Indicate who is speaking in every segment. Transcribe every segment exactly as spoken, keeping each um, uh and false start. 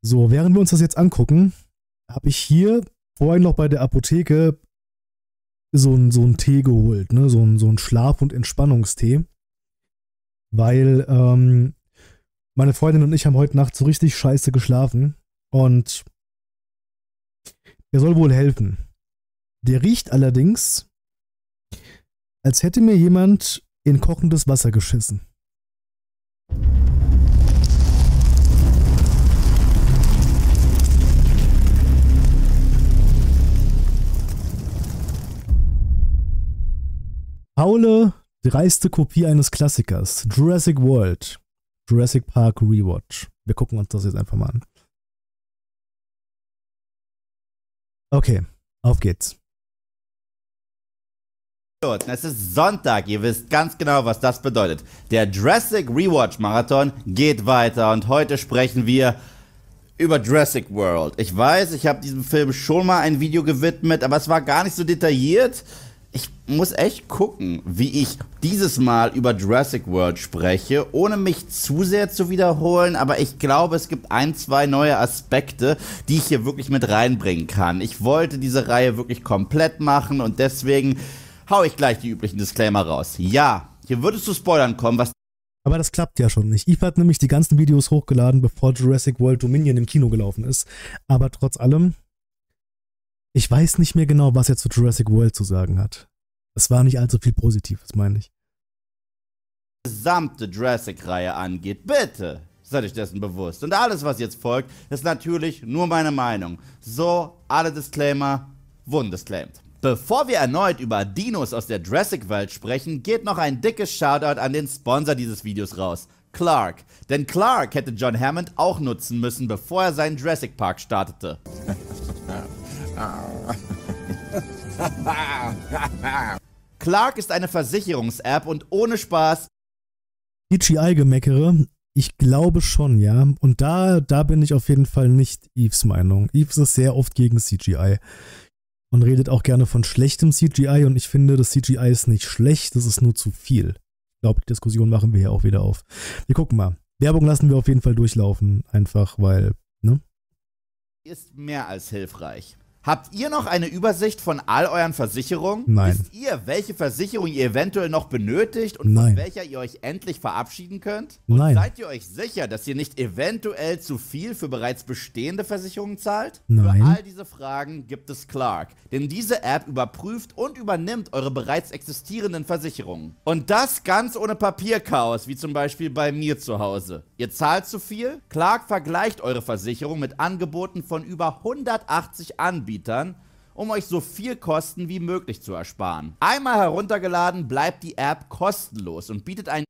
Speaker 1: So, während wir uns das jetzt angucken, habe ich hier vorhin noch bei der Apotheke so einen so einen Tee geholt, ne? So einen so einen Schlaf- und Entspannungstee. Weil ähm, meine Freundin und ich haben heute Nacht so richtig scheiße geschlafen. Und der soll wohl helfen. Der riecht allerdings, als hätte mir jemand in kochendes Wasser geschissen. Faule, dreiste Kopie eines Klassikers. Jurassic World. Jurassic Park Rewatch. Wir gucken uns das jetzt einfach mal an. Okay, auf geht's.
Speaker 2: Es ist Sonntag, ihr wisst ganz genau, was das bedeutet. Der Jurassic Rewatch Marathon geht weiter und heute sprechen wir über Jurassic World. Ich weiß, ich habe diesem Film schon mal ein Video gewidmet, aber es war gar nicht so detailliert. Ich muss echt gucken, wie ich dieses Mal über Jurassic World spreche, ohne mich zu sehr zu wiederholen, aber ich glaube, es gibt ein, zwei neue Aspekte, die ich hier wirklich mit reinbringen kann. Ich wollte diese Reihe wirklich komplett machen und deswegen hau ich gleich die üblichen Disclaimer raus. Ja, hier wird es zu Spoilern kommen, was...
Speaker 1: Aber das klappt ja schon nicht. Eve hat nämlich die ganzen Videos hochgeladen, bevor Jurassic World Dominion im Kino gelaufen ist. Aber trotz allem, ich weiß nicht mehr genau, was er zu Jurassic World zu sagen hat. Es war nicht allzu viel Positives, meine ich.
Speaker 2: Gesamte Jurassic-Reihe angeht, bitte seid euch dessen bewusst. Und alles, was jetzt folgt, ist natürlich nur meine Meinung. So, alle Disclaimer wurden disclaimed. Bevor wir erneut über Dinos aus der Jurassic-Welt sprechen, geht noch ein dickes Shoutout an den Sponsor dieses Videos raus, Clark. Denn Clark hätte John Hammond auch nutzen müssen, bevor er seinen Jurassic Park startete. Clark ist eine Versicherungs-App und ohne Spaß...
Speaker 1: C G I-Gemeckere, ich glaube schon, ja. Und da, da bin ich auf jeden Fall nicht Eves Meinung. Eves ist sehr oft gegen C G I. Und redet auch gerne von schlechtem C G I und ich finde, das C G I ist nicht schlecht, das ist nur zu viel. Ich glaube, die Diskussion machen wir hier auch wieder auf. Wir gucken mal. Werbung lassen wir auf jeden Fall durchlaufen, einfach weil, ne?
Speaker 2: Ist mehr als hilfreich. Habt ihr noch eine Übersicht von all euren Versicherungen?
Speaker 1: Nein.
Speaker 2: Wisst ihr, welche Versicherung ihr eventuell noch benötigt und
Speaker 1: Nein.
Speaker 2: von welcher ihr euch endlich verabschieden könnt? Und
Speaker 1: Nein.
Speaker 2: seid ihr euch sicher, dass ihr nicht eventuell zu viel für bereits bestehende Versicherungen zahlt?
Speaker 1: Nein.
Speaker 2: Für all diese Fragen gibt es Clark, denn diese App überprüft und übernimmt eure bereits existierenden Versicherungen. Und das ganz ohne Papierchaos, wie zum Beispiel bei mir zu Hause. Ihr zahlt zu viel? Clark vergleicht eure Versicherung mit Angeboten von über hundertachtzig Anbietern, um euch so viel Kosten wie möglich zu ersparen. Einmal heruntergeladen bleibt die App kostenlos und bietet einen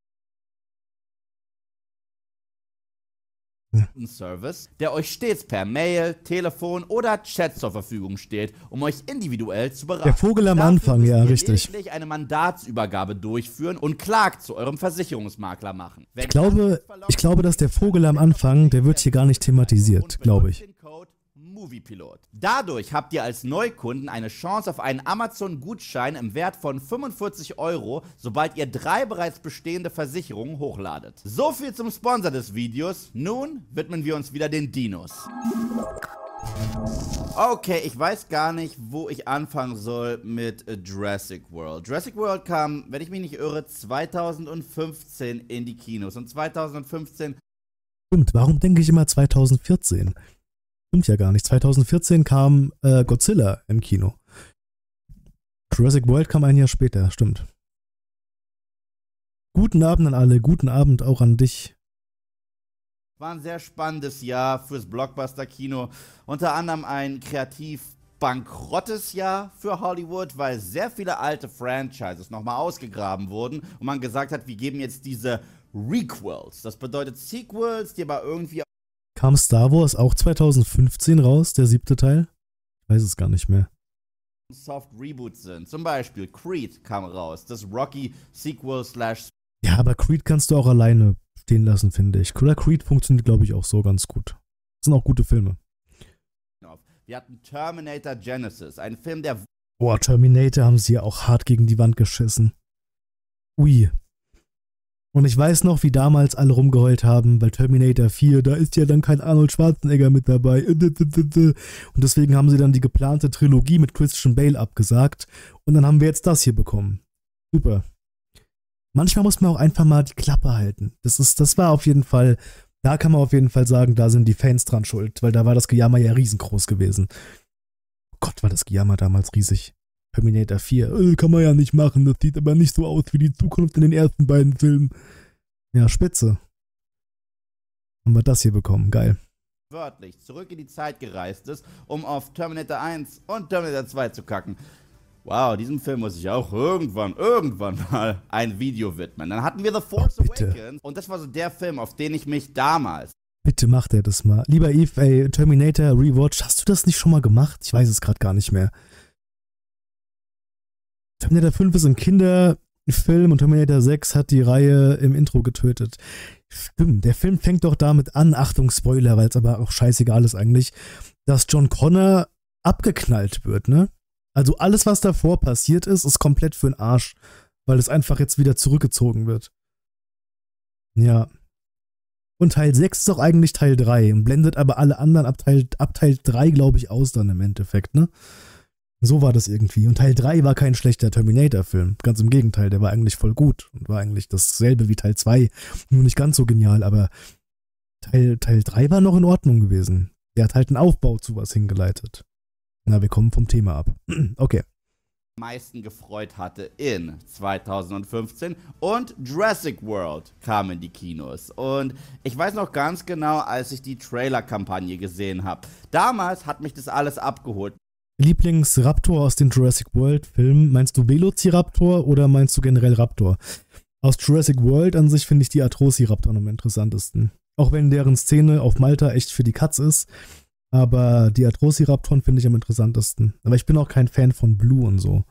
Speaker 2: Service, der euch stets per Mail, Telefon oder Chat zur Verfügung steht, um euch individuell zu beraten.
Speaker 1: Der Vogel am
Speaker 2: Dafür
Speaker 1: Anfang,
Speaker 2: müsst
Speaker 1: ja,
Speaker 2: ihr
Speaker 1: richtig.
Speaker 2: lediglich eine Mandatsübergabe durchführen und Clark zu eurem Versicherungsmakler machen. Wenn
Speaker 1: Ich glaube, ich glaube, dass der Vogel am Anfang, der wird hier gar nicht thematisiert, glaube ich.
Speaker 2: Moviepilot. Dadurch habt ihr als Neukunden eine Chance auf einen Amazon-Gutschein im Wert von fünfundvierzig Euro, sobald ihr drei bereits bestehende Versicherungen hochladet. So viel zum Sponsor des Videos. Nun widmen wir uns wieder den Dinos. Okay, ich weiß gar nicht, wo ich anfangen soll mit Jurassic World. Jurassic World kam, wenn ich mich nicht irre, zweitausendfünfzehn in die Kinos. Und zweitausendfünfzehn...
Speaker 1: Stimmt, warum denke ich immer zweitausendvierzehn? Stimmt ja gar nicht. zweitausendvierzehn kam äh, Godzilla im Kino. Jurassic World kam ein Jahr später, stimmt. Guten Abend an alle, guten Abend auch an dich.
Speaker 2: War ein sehr spannendes Jahr fürs Blockbuster-Kino. Unter anderem ein kreativ bankrottes Jahr für Hollywood, weil sehr viele alte Franchises nochmal ausgegraben wurden und man gesagt hat, wir geben jetzt diese Requels. Das bedeutet Sequels, die aber irgendwie...
Speaker 1: Kam Star Wars auch zweitausendfünfzehn raus, der siebte Teil? Ich weiß es gar nicht mehr.
Speaker 2: Soft Reboots sind. Zum Beispiel Creed kam raus, das Rocky Sequel slash...
Speaker 1: Ja, aber Creed kannst du auch alleine stehen lassen, finde ich. Oder Creed funktioniert, glaube ich, auch so ganz gut. Das sind auch gute Filme.
Speaker 2: Wir hatten Terminator Genesis, ein Film, der...
Speaker 1: Boah, Terminator haben sie ja auch hart gegen die Wand geschissen. Ui. Und ich weiß noch, wie damals alle rumgeheult haben, bei Terminator vier, da ist ja dann kein Arnold Schwarzenegger mit dabei. Und deswegen haben sie dann die geplante Trilogie mit Christian Bale abgesagt. Und dann haben wir jetzt das hier bekommen. Super. Manchmal muss man auch einfach mal die Klappe halten. Das ist, das war auf jeden Fall, da kann man auf jeden Fall sagen, da sind die Fans dran schuld, weil da war das Gejammer ja riesengroß gewesen. Oh Gott, war das Gejammer damals riesig. Terminator vier, äh, kann man ja nicht machen, das sieht aber nicht so aus wie die Zukunft in den ersten beiden Filmen. Ja, spitze. Haben wir das hier bekommen, geil.
Speaker 2: Wörtlich zurück in die Zeit gereist ist, um auf Terminator eins und Terminator zwei zu kacken. Wow, diesem Film muss ich auch irgendwann, irgendwann mal ein Video widmen. Dann hatten wir The Force
Speaker 1: oh,
Speaker 2: Awakens und das war so der Film, auf den ich mich damals...
Speaker 1: Bitte macht er das mal. Lieber Eve, ey, Terminator Rewatch, hast du das nicht schon mal gemacht? Ich weiß es gerade gar nicht mehr. Terminator fünf ist ein Kinderfilm und Terminator sechs hat die Reihe im Intro getötet. Stimmt, der Film fängt doch damit an, Achtung Spoiler, weil es aber auch scheißegal ist eigentlich, dass John Connor abgeknallt wird, ne? Also alles, was davor passiert ist, ist komplett für den Arsch, weil es einfach jetzt wieder zurückgezogen wird. Ja. Und Teil sechs ist auch eigentlich Teil drei und blendet aber alle anderen ab Teil, ab Teil drei, glaube ich, aus dann im Endeffekt, ne? So war das irgendwie. Und Teil drei war kein schlechter Terminator-Film. Ganz im Gegenteil, der war eigentlich voll gut und war eigentlich dasselbe wie Teil zwei. Nur nicht ganz so genial, aber Teil, Teil drei war noch in Ordnung gewesen. Der hat halt einen Aufbau zu was hingeleitet. Na, wir kommen vom Thema ab. Okay.
Speaker 2: am meisten gefreut hatte in zweitausendfünfzehn und Jurassic World kam in die Kinos. Und ich weiß noch ganz genau, als ich die Trailer-Kampagne gesehen habe. Damals hat mich das alles abgeholt.
Speaker 1: Lieblingsraptor aus den Jurassic World-Filmen, meinst du Velociraptor oder meinst du generell Raptor? Aus Jurassic World an sich finde ich die Atrociraptor am interessantesten. Auch wenn deren Szene auf Malta echt für die Katz ist, aber die Atrociraptoren finde ich am interessantesten. Aber ich bin auch kein Fan von Blue und so.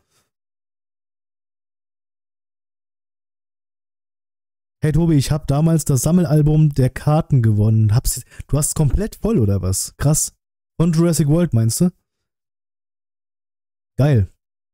Speaker 1: Hey Tobi, ich habe damals das Sammelalbum der Karten gewonnen. Hab's, du hast es komplett voll oder was? Krass. Von Jurassic World meinst du? Geil.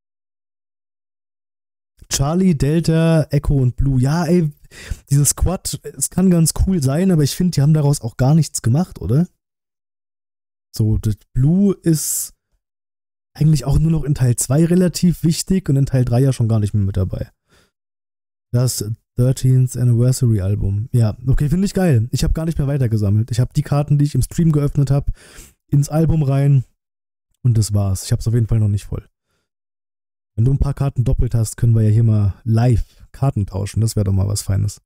Speaker 1: Charlie, Delta, Echo und Blue. Ja, ey, dieses Squad, es kann ganz cool sein, aber ich finde, die haben daraus auch gar nichts gemacht, oder? So, das Blue ist eigentlich auch nur noch in Teil zwei relativ wichtig und in Teil drei ja schon gar nicht mehr mit dabei. Das thirteenth Anniversary Album. Ja, okay, finde ich geil. Ich habe gar nicht mehr weitergesammelt. Ich habe die Karten, die ich im Stream geöffnet habe, ins Album rein und das war's. Ich habe es auf jeden Fall noch nicht voll. Wenn du ein paar Karten doppelt hast, können wir ja hier mal live Karten tauschen. Das wäre doch mal was Feines.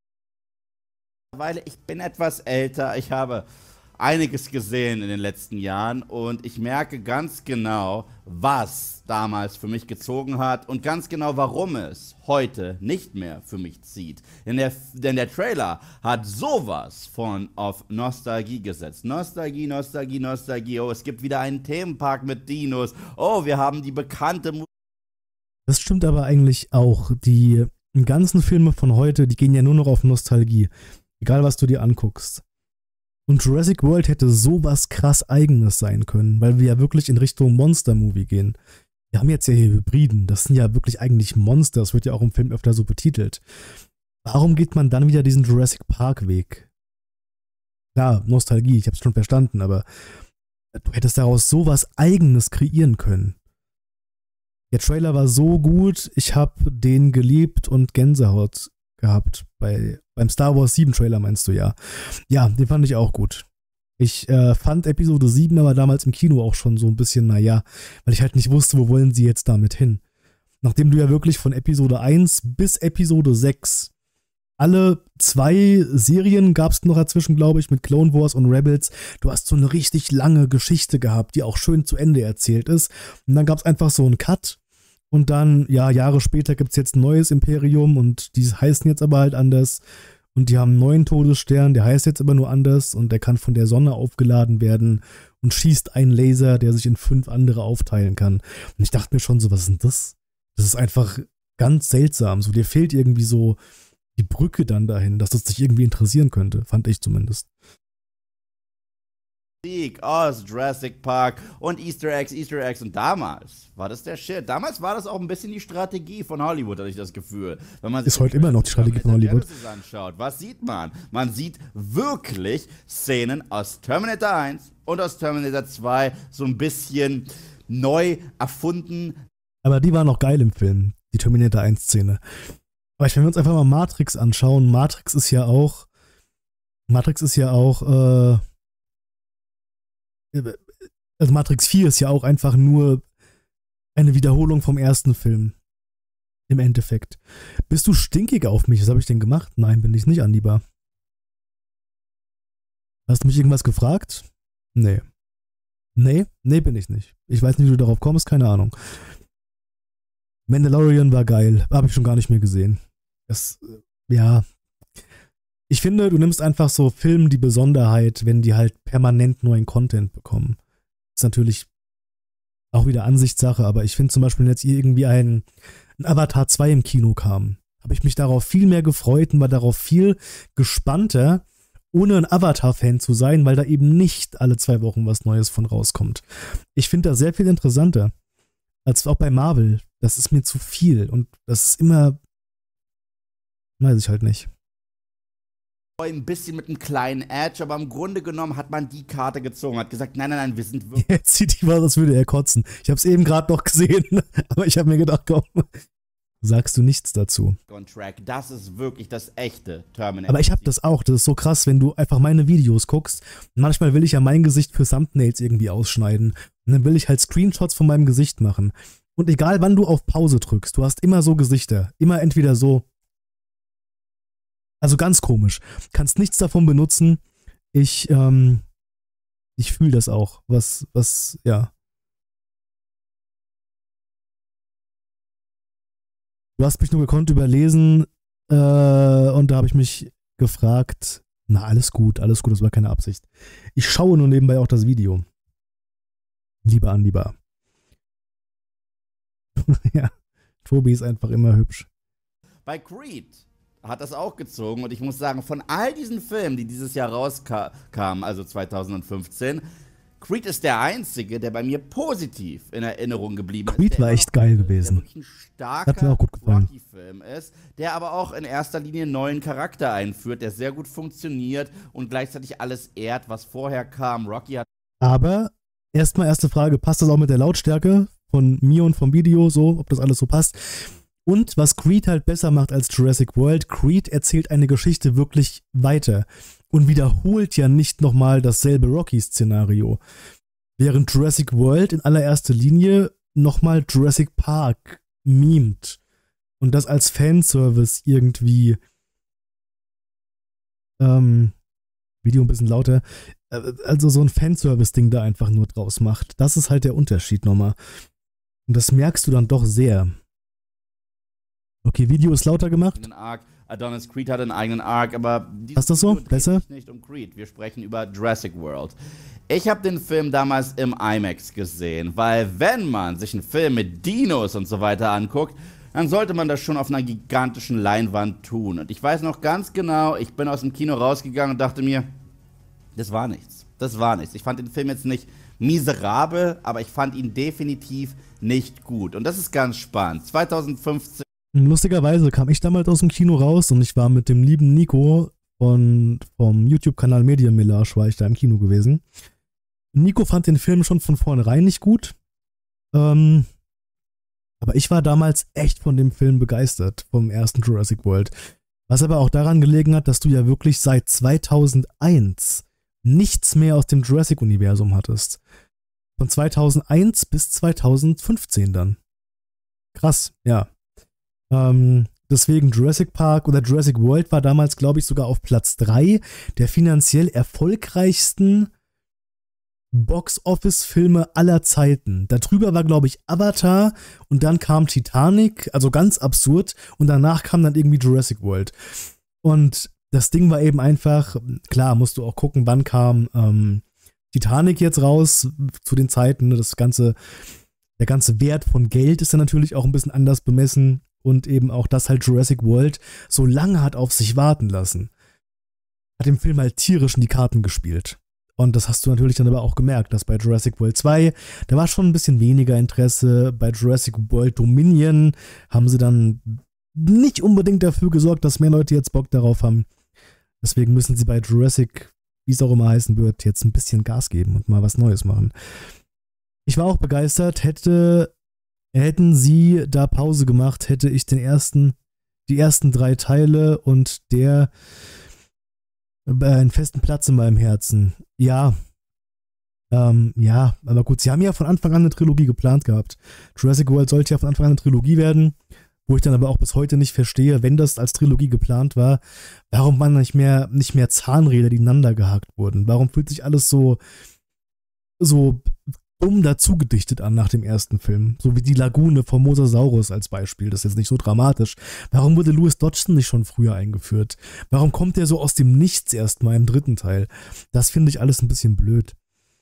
Speaker 2: Weil ich bin etwas älter, ich habe einiges gesehen in den letzten Jahren und ich merke ganz genau, was damals für mich gezogen hat und ganz genau, warum es heute nicht mehr für mich zieht. Denn der, denn der Trailer hat sowas von auf Nostalgie gesetzt. Nostalgie, Nostalgie, Nostalgie. Oh, es gibt wieder einen Themenpark mit Dinos. Oh, wir haben die bekannte Musik.
Speaker 1: Das stimmt aber eigentlich auch. Die ganzen Filme von heute, die gehen ja nur noch auf Nostalgie. Egal, was du dir anguckst. Und Jurassic World hätte sowas krass Eigenes sein können, weil wir ja wirklich in Richtung Monster-Movie gehen. Wir haben jetzt ja hier Hybriden, das sind ja wirklich eigentlich Monster, das wird ja auch im Film öfter so betitelt. Warum geht man dann wieder diesen Jurassic Park-Weg? Klar, Nostalgie, ich hab's schon verstanden, aber du hättest daraus sowas Eigenes kreieren können. Der Trailer war so gut, ich hab den geliebt und Gänsehaut gehabt. Bei, beim Star Wars sieben Trailer meinst du, ja. Ja, den fand ich auch gut. Ich äh, fand Episode sieben aber damals im Kino auch schon so ein bisschen, naja, weil ich halt nicht wusste, wo wollen sie jetzt damit hin. Nachdem du ja wirklich von Episode eins bis Episode sechs alle zwei Serien gab es noch dazwischen, glaube ich, mit Clone Wars und Rebels. Du hast so eine richtig lange Geschichte gehabt, die auch schön zu Ende erzählt ist. Und dann gab es einfach so einen Cut. Und dann, ja, Jahre später gibt es jetzt ein neues Imperium und die heißen jetzt aber halt anders. Und die haben einen neuen Todesstern, der heißt jetzt aber nur anders und der kann von der Sonne aufgeladen werden und schießt einen Laser, der sich in fünf andere aufteilen kann. Und ich dachte mir schon so, was ist denn das? Das ist einfach ganz seltsam. So, dir fehlt irgendwie so die Brücke dann dahin, dass das dich irgendwie interessieren könnte, fand ich zumindest.
Speaker 2: Musik aus Jurassic Park und Easter Eggs, Easter Eggs. Und damals war das der Shit. Damals war das auch ein bisschen die Strategie von Hollywood, hatte ich das Gefühl. Wenn man sich
Speaker 1: Ist heute immer noch die Strategie von Hollywood.
Speaker 2: anschaut, was sieht man? Man sieht wirklich Szenen aus Terminator eins und aus Terminator zwei so ein bisschen neu erfunden.
Speaker 1: Aber die waren noch geil im Film, die Terminator eins Szene. Aber wenn wir uns einfach mal Matrix anschauen, Matrix ist ja auch, Matrix ist ja auch, äh, also Matrix vier ist ja auch einfach nur eine Wiederholung vom ersten Film. Im Endeffekt. Bist du stinkig auf mich? Was habe ich denn gemacht? Nein, bin ich nicht, Andiba. Hast du mich irgendwas gefragt? Nee. Nee, nee, bin ich nicht. Ich weiß nicht, wie du darauf kommst, keine Ahnung. Mandalorian war geil, habe ich schon gar nicht mehr gesehen. Das, ja. Ich finde, du nimmst einfach so Filmen die Besonderheit, wenn die halt permanent neuen Content bekommen. Ist natürlich auch wieder Ansichtssache, aber ich finde zum Beispiel, wenn jetzt irgendwie ein, ein Avatar zwei im Kino kam, habe ich mich darauf viel mehr gefreut und war darauf viel gespannter, ohne ein Avatar-Fan zu sein, weil da eben nicht alle zwei Wochen was Neues von rauskommt. Ich finde das sehr viel interessanter, als auch bei Marvel. Das ist mir zu viel und das ist immer, weiß ich halt nicht.
Speaker 2: Ein bisschen mit einem kleinen Edge, aber im Grunde genommen hat man die Karte gezogen, hat gesagt, nein, nein, nein, wir sind wirklich...
Speaker 1: Jetzt sieht die was, als würde er kotzen. Ich habe es eben gerade noch gesehen, aber ich habe mir gedacht, komm, sagst du nichts dazu.
Speaker 2: On track. Das ist wirklich das echte Terminator.
Speaker 1: Aber ich habe das auch, das ist so krass, wenn du einfach meine Videos guckst. Manchmal will ich ja mein Gesicht für Thumbnails irgendwie ausschneiden. Und dann will ich halt Screenshots von meinem Gesicht machen. Und egal wann du auf Pause drückst, du hast immer so Gesichter. Immer entweder so... Also ganz komisch. Kannst nichts davon benutzen. Ich, ähm, ich fühle das auch. Was, was, ja. Du hast mich nur gekonnt überlesen, äh, und da habe ich mich gefragt, na, alles gut, alles gut, das war keine Absicht. Ich schaue nur nebenbei auch das Video. Lieber Andiba. Ja, Tobi ist einfach immer hübsch.
Speaker 2: Bei Creed hat das auch gezogen und ich muss sagen, von all diesen Filmen, die dieses Jahr rauskamen, also zweitausendfünfzehn, Creed ist der einzige, der bei mir positiv in Erinnerung geblieben ist.
Speaker 1: Creed war echt geil gewesen.
Speaker 2: Der wirklich ein starker
Speaker 1: Hat mir auch gut gefallen.
Speaker 2: Rocky-Film ist, der aber auch in erster Linie einen neuen Charakter einführt, der sehr gut funktioniert und gleichzeitig alles ehrt, was vorher kam. Rocky hat...
Speaker 1: Aber erstmal erste Frage, passt das auch mit der Lautstärke von mir und vom Video so, ob das alles so passt? Und was Creed halt besser macht als Jurassic World, Creed erzählt eine Geschichte wirklich weiter und wiederholt ja nicht nochmal dasselbe Rocky-Szenario. Während Jurassic World in allererster Linie nochmal Jurassic Park mimt und das als Fanservice irgendwie, ähm, Video ein bisschen lauter, also so ein Fanservice-Ding da einfach nur draus macht. Das ist halt der Unterschied nochmal. Und das merkst du dann doch sehr. Okay, Video ist lauter gemacht.
Speaker 2: Arc. Adonis Creed hat einen eigenen Arc, aber
Speaker 1: ist das so? Besser?
Speaker 2: Nicht um Creed. Wir sprechen über Jurassic World. Ich habe den Film damals im IMAX gesehen, weil wenn man sich einen Film mit Dinos und so weiter anguckt, dann sollte man das schon auf einer gigantischen Leinwand tun. Und ich weiß noch ganz genau, ich bin aus dem Kino rausgegangen und dachte mir, das war nichts. Das war nichts. Ich fand den Film jetzt nicht miserabel, aber ich fand ihn definitiv nicht gut. Und das ist ganz spannend. zweitausendfünfzehn
Speaker 1: Lustigerweise kam ich damals aus dem Kino raus und ich war mit dem lieben Nico von, vom YouTube-Kanal Medienmillage, war ich da im Kino gewesen. Nico fand den Film schon von vornherein nicht gut. Ähm, aber ich war damals echt von dem Film begeistert, vom ersten Jurassic World. Was aber auch daran gelegen hat, dass du ja wirklich seit zweitausendeins nichts mehr aus dem Jurassic-Universum hattest. Von zweitausendeins bis zweitausendfünfzehn dann. Krass, ja. Ähm, deswegen Jurassic Park oder Jurassic World war damals, glaube ich, sogar auf Platz drei der finanziell erfolgreichsten Box-Office-Filme aller Zeiten. Darüber war, glaube ich, Avatar und dann kam Titanic, also ganz absurd, und danach kam dann irgendwie Jurassic World. Und das Ding war eben einfach, klar, musst du auch gucken, wann kam ähm, Titanic jetzt raus, zu den Zeiten, ne, das ganze, der ganze Wert von Geld ist dann natürlich auch ein bisschen anders bemessen. Und eben auch, dass halt Jurassic World so lange hat auf sich warten lassen. Hat dem Film halt tierisch in die Karten gespielt. Und das hast du natürlich dann aber auch gemerkt, dass bei Jurassic World zwei, da war schon ein bisschen weniger Interesse. Bei Jurassic World Dominion haben sie dann nicht unbedingt dafür gesorgt, dass mehr Leute jetzt Bock darauf haben. Deswegen müssen sie bei Jurassic, wie es auch immer heißen wird, jetzt ein bisschen Gas geben und mal was Neues machen. Ich war auch begeistert. Hätte, hätten sie da Pause gemacht, hätte ich den ersten, die ersten drei Teile und der äh, einen festen Platz in meinem Herzen. Ja, ähm, ja, aber gut, sie haben ja von Anfang an eine Trilogie geplant gehabt. Jurassic World sollte ja von Anfang an eine Trilogie werden, wo ich dann aber auch bis heute nicht verstehe, wenn das als Trilogie geplant war, warum waren nicht mehr, nicht mehr Zahnräder, die ineinander gehakt wurden? Warum fühlt sich alles so, so dumm dazugedichtet an nach dem ersten Film? So wie die Lagune vom Mosasaurus als Beispiel, das ist jetzt nicht so dramatisch. Warum wurde Louis Dodgson nicht schon früher eingeführt? Warum kommt der so aus dem Nichts erstmal im dritten Teil? Das finde ich alles ein bisschen blöd.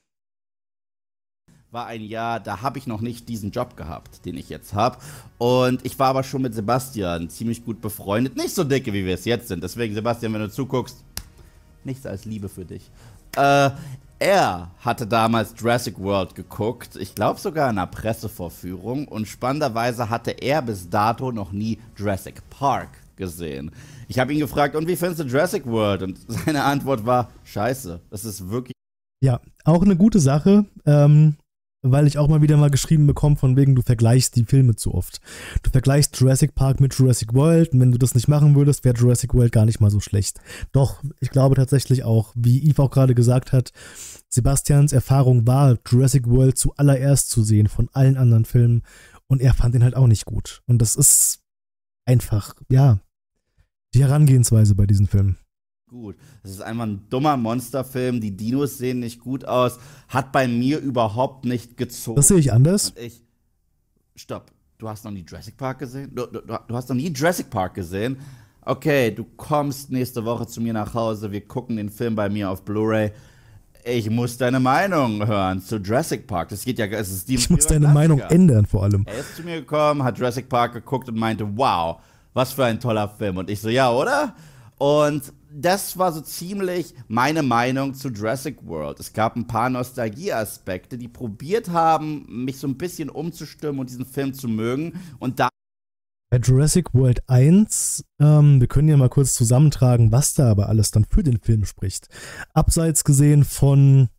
Speaker 2: War ein Jahr, da habe ich noch nicht diesen Job gehabt, den ich jetzt habe. Und ich war aber schon mit Sebastian ziemlich gut befreundet. Nicht so dicke, wie wir es jetzt sind. Deswegen, Sebastian, wenn du zuguckst, nichts als Liebe für dich. Äh, er hatte damals Jurassic World geguckt. Ich glaube sogar in einer Pressevorführung. Und spannenderweise hatte er bis dato noch nie Jurassic Park gesehen. Ich habe ihn gefragt, und wie findest du Jurassic World? Und seine Antwort war, scheiße, das ist wirklich...
Speaker 1: Ja, auch eine gute Sache, ähm, weil ich auch mal wieder mal geschrieben bekomme, von wegen, du vergleichst die Filme zu oft. Du vergleichst Jurassic Park mit Jurassic World, und wenn du das nicht machen würdest, wäre Jurassic World gar nicht mal so schlecht. Doch, ich glaube tatsächlich auch, wie Yves auch gerade gesagt hat, Sebastians Erfahrung war, Jurassic World zuallererst zu sehen von allen anderen Filmen, und er fand den halt auch nicht gut. Und das ist einfach, ja, die Herangehensweise bei diesen Filmen.
Speaker 2: Gut. Das ist einfach ein dummer Monsterfilm. Die Dinos sehen nicht gut aus. Hat bei mir überhaupt nicht gezogen.
Speaker 1: Das sehe ich anders.
Speaker 2: Und ich. Stopp. Du hast noch nie Jurassic Park gesehen? Du, du, du hast noch nie Jurassic Park gesehen? Okay, du kommst nächste Woche zu mir nach Hause. Wir gucken den Film bei mir auf Blu-ray. Ich muss deine Meinung hören zu Jurassic Park. Das geht ja. Es ist
Speaker 1: ich muss deine Meinung ändern, vor allem.
Speaker 2: Er ist zu mir gekommen, hat Jurassic Park geguckt und meinte, wow, was für ein toller Film. Und ich so, ja, oder? Und das war so ziemlich meine Meinung zu Jurassic World. Es gab ein paar Nostalgie-Aspekte, die probiert haben, mich so ein bisschen umzustimmen und diesen Film zu mögen. Und da
Speaker 1: bei Jurassic World eins, ähm, wir können ja mal kurz zusammentragen, was da aber alles dann für den Film spricht. Abseits gesehen von,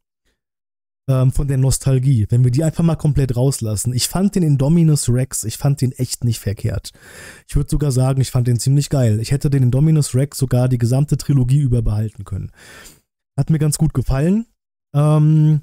Speaker 1: ähm, von der Nostalgie, wenn wir die einfach mal komplett rauslassen. Ich fand den Indominus Rex, ich fand den echt nicht verkehrt. Ich würde sogar sagen, ich fand den ziemlich geil. Ich hätte den Indominus Rex sogar die gesamte Trilogie über behalten können. Hat mir ganz gut gefallen. Ähm